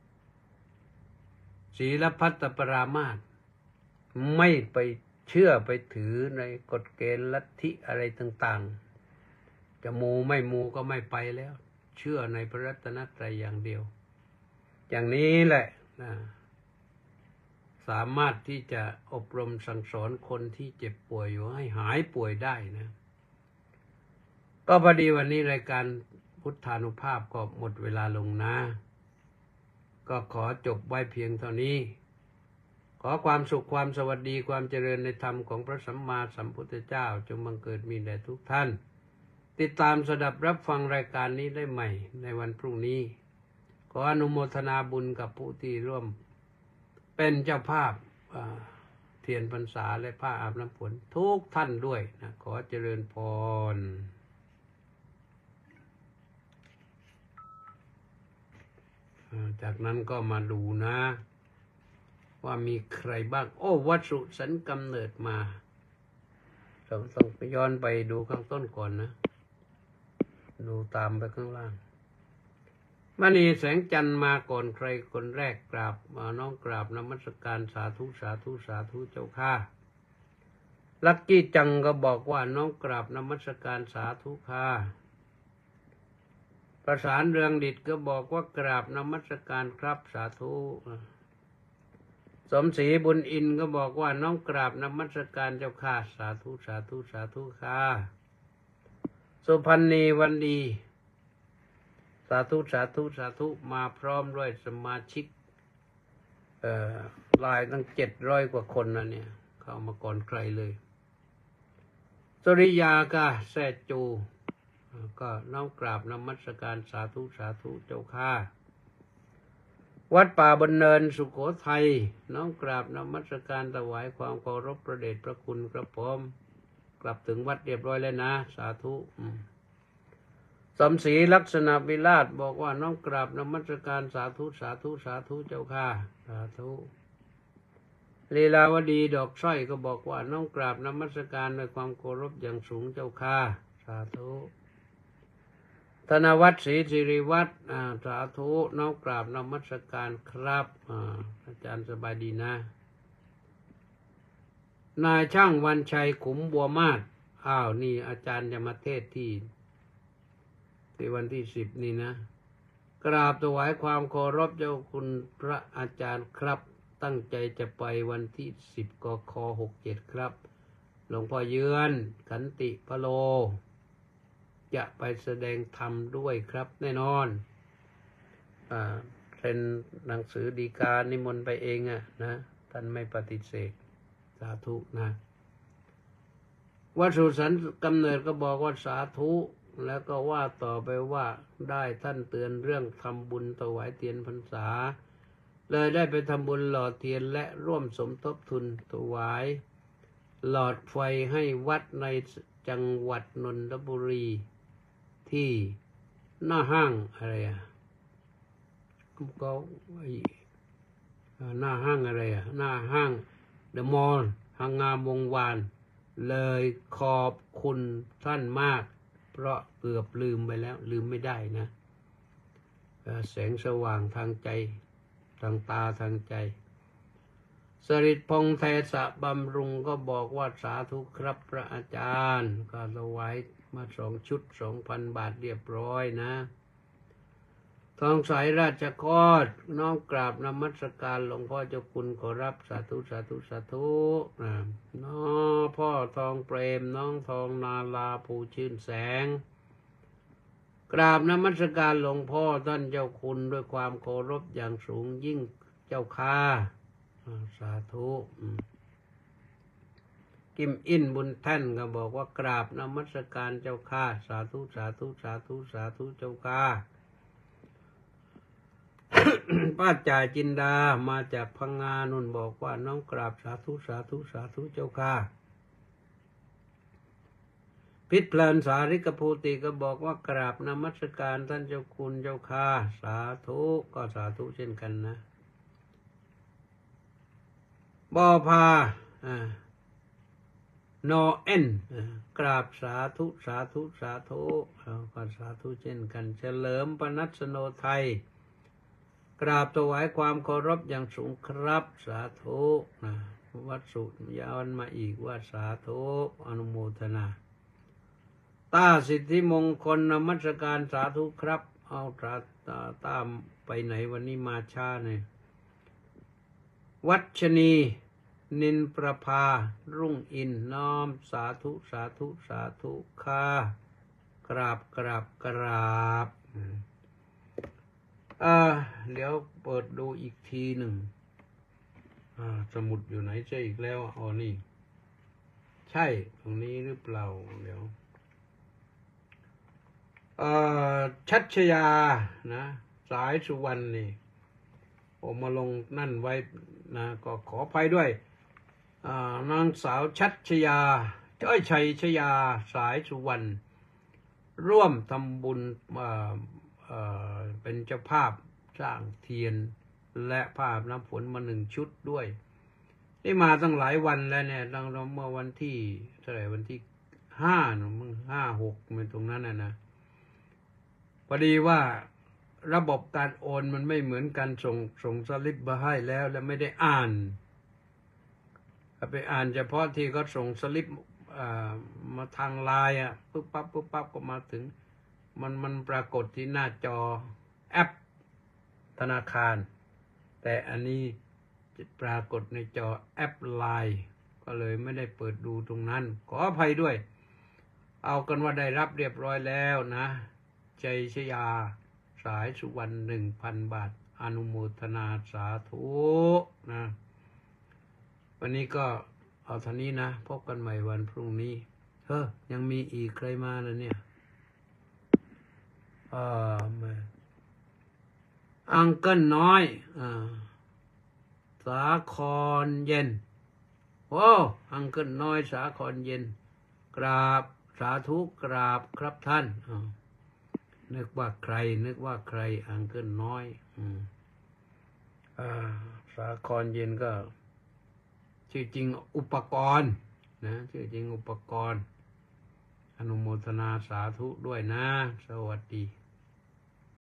ศีลพัตตปรามาสไม่ไปเชื่อไปถือในกฎเกณฑ์ลัทธิอะไรต่างๆจะมูไม่มูก็ไม่ไปแล้วเชื่อในพระรัตนตรัยอย่างเดียวอย่างนี้แหละนะสามารถที่จะอบรมสั่งสอนคนที่เจ็บป่วยอยู่ให้หายป่วยได้นะก็พอดีวันนี้รายการพุทธานุภาพก็หมดเวลาลงนะก็ขอจบไว้เพียงเท่านี้ขอความสุขความสวัสดีความเจริญในธรรมของพระสัมมาสัมพุทธเจ้าจงบังเกิดมีแด่ทุกท่านติดตามสดับรับฟังรายการนี้ได้ใหม่ในวันพรุ่งนี้ขออนุโมทนาบุญกับผู้ที่ร่วมเป็นเจ้าภาพเทียนพรรษาและผ้าอาบน้ำฝนทุกท่านด้วยนะขอเจริญพรจากนั้นก็มาดูนะว่ามีใครบ้างโอ้วัดสุสันกำเนิดมาต้องต้องไปย้อนไปดูข้างต้นก่อนนะดูตามไปข้างล่างมณีแสงจันทร์มาก่อนใครคนแรกกราบมาน้องกราบนมัสการสาธุสาธุสาธุเจ้าค่ะลักกี้จังก็บอกว่าน้องกราบนมัสการสาธุค่ะประสานเรืองดิษก็บอกว่ากราบนมัสการครับสาธุสมศรีบุญอินก็บอกว่าน้องกราบนมัสการเจ้าค่ะสาธุสาธุสาธุค่ะสุพรรณีวันดีสาธุสาธุสาธุมาพร้อมด้วยสมาชิกเอ่อลายตั้งเจ็ดร้อยกว่าคนนะเนี่ยเข้ามาก่อนใครเลยสุริยากาแซจูก็น้อมกราบนมัสการสาธุสาธุเจ้าค่ะวัดป่าบนเนินสุโขทัยน้อมกราบนมัสการถวายความเคารพพระเดชพระคุณกระผมกลับถึงวัดเรียบร้อยแล้วนะสาธุสมศรีลักษณะวิราชบอกว่าน้อมกราบนมัสการสาธุสาธุสาธุเจ้าค่ะสาธุลีลาวดีดอกสร้อยก็บอกว่าน้อมกราบนมัสการด้วยความเคารพอย่างสูงเจ้าค่ะสาธุธนวัฒน์ศรีสิริวัฒน์สาธุน้อมกราบนมัสการครับอาจารย์สบายดีนะนายช่างวันชัยขุมบัวมาศอ้าวนี่อาจารย์จะมาเทศที่ที่วันที่สิบนี่นะกราบถวายความเคารพเจ้าคุณพระอาจารย์ครับตั้งใจจะไปวันที่สิบกคหกเจ็ดครับหลวงพ่อเยือนขันติพโลจะไปแสดงธรรมด้วยครับแน่นอนอ่าเป็นหนังสือดีกานิมนต์ไปเองอ่ะนะท่านไม่ปฏิเสธสาธุนะวัดสุสันต์กำเนิดก็บอกว่าสาธุแล้วก็ว่าต่อไปว่าได้ท่านเตือนเรื่องทำบุญถวายเทียนพรรษาเลยได้ไปทำบุญหล่อเทียนและร่วมสมทบทุนถวายหลอดไฟให้วัดในจังหวัดนนทบุรีที่หน้าห้างอะไรอ่ะก็หน้าห้างอะไรอ่ะหน้าห้างเดอะมอลล์ห้างงามวงวานเลยขอบคุณท่านมากเพราะเกือบลืมไปแล้วลืมไม่ได้นะแสงสว่างทางใจทางตาทางใจสริตพงษ์เทศะบำรุงก็บอกว่าสาธุครับพระอาจารย์ก็ถวายมาสองชุดสองพันบาทเรียบร้อยนะทองใสราชคอดน้อมกราบนมัสการหลวงพ่อเจ้าคุณขอรับสาธุสาธุสาธุนะน้อพ่อทองเปรมน้องทองนาลาภูชื่นแสงกราบนมัสการหลวงพ่อท่านเจ้าคุณด้วยความเคารพอย่างสูงยิ่งเจ้าค่ะสาธุกิมอินบุญแท่นก็บอกว่ากราบนมัสการเจ้าค่ะสาธุสาธุสาธุสาธุเจ้าค่ะ ป้าจ่าจินดามาจากพังงานุนบอกว่าน้องกราบสาธุสาธุสาธุเจ้าค่ะพิษเพลินสาริกภูติก็บอกว่ากราบนมัสการท่านเจ้าคุณเจ้าค่ะสาธุก็สาธุเช่นกันนะบอพาโนเอ็นกราบสาธุสาธุสาธุก็สาธุเช่นกันเฉลิมปนัสโนไทยกราบถวายความเคารพอย่างสูงครับสาธุนะวัดสุยาวันมาอีกว่าสาธุอนุโมทนาตาสิทธิมงคลนมัสการสาธุครับเอาตาตามไปไหนวันนี้มาช้าเนี่ยวัชนีนินประภารุ่งอินน้อมสาธุสาธุสาธุค่ากราบกราบกราบอ่าเดี๋ยวเปิดดูอีกทีหนึ่งอ่าสมุดอยู่ไหนใช่อีกแล้วอ๋อนี่ใช่ตรงนี้หรือเปล่าเดี๋ยวอ่าชัชยานะสายสุวรรณนี่ผมมาลงนั่นไว้นะก็ขออภัยด้วยอ่านางสาวชัชยาเอ้ยชัยชยาสายสุวรรณร่วมทำบุญอ่าเป็นเจ้าภาพสร้างเทียนและภาพน้ำฝนมาหนึ่งชุดด้วยได้มาตั้งหลายวันแล้วเนี่ยตั้งแต่เมื่อวันที่เท่าไหร่วันที่ห้าหนูมึงห้าหกมันตรงนั้นน่ะนะพอดีว่าระบบการโอนมันไม่เหมือนกันส่งส่งสลิปมาให้แล้วแล้วไม่ได้อ่านไปอ่านเฉพาะที่เขาส่งสลิปมาทางไลน์อ่ะปุ๊บปั๊บปุ๊บปั๊บก็มาถึงมันมันปรากฏที่หน้าจอแอปธนาคารแต่อันนี้ปรากฏในจอแอปไลน์ก็เลยไม่ได้เปิดดูตรงนั้นขออภัยด้วยเอากันว่าได้รับเรียบร้อยแล้วนะชัยชยาสายสุวรรณหนึ่งพันบาทอนุโมทนาสาธุนะวันนี้ก็เอาเท่านี้นะพบกันใหม่วันพรุ่งนี้เฮ้อยังมีอีกใครมาแล้วเนี่ยเออมาอังเกิลน้อยอ่าสาครเย็นโอ้อังเกิลน้อยสาครเย็นกราบสาธุกราบครับท่านอ่านึกว่าใครนึกว่าใครอังเกิลน้อยอืมอ่าสาครเย็นก็ชื่อจริงอุปกรณ์นะชื่อจริงอุปกรณ์อนุโมทนาสาธุด้วยนะสวัสดี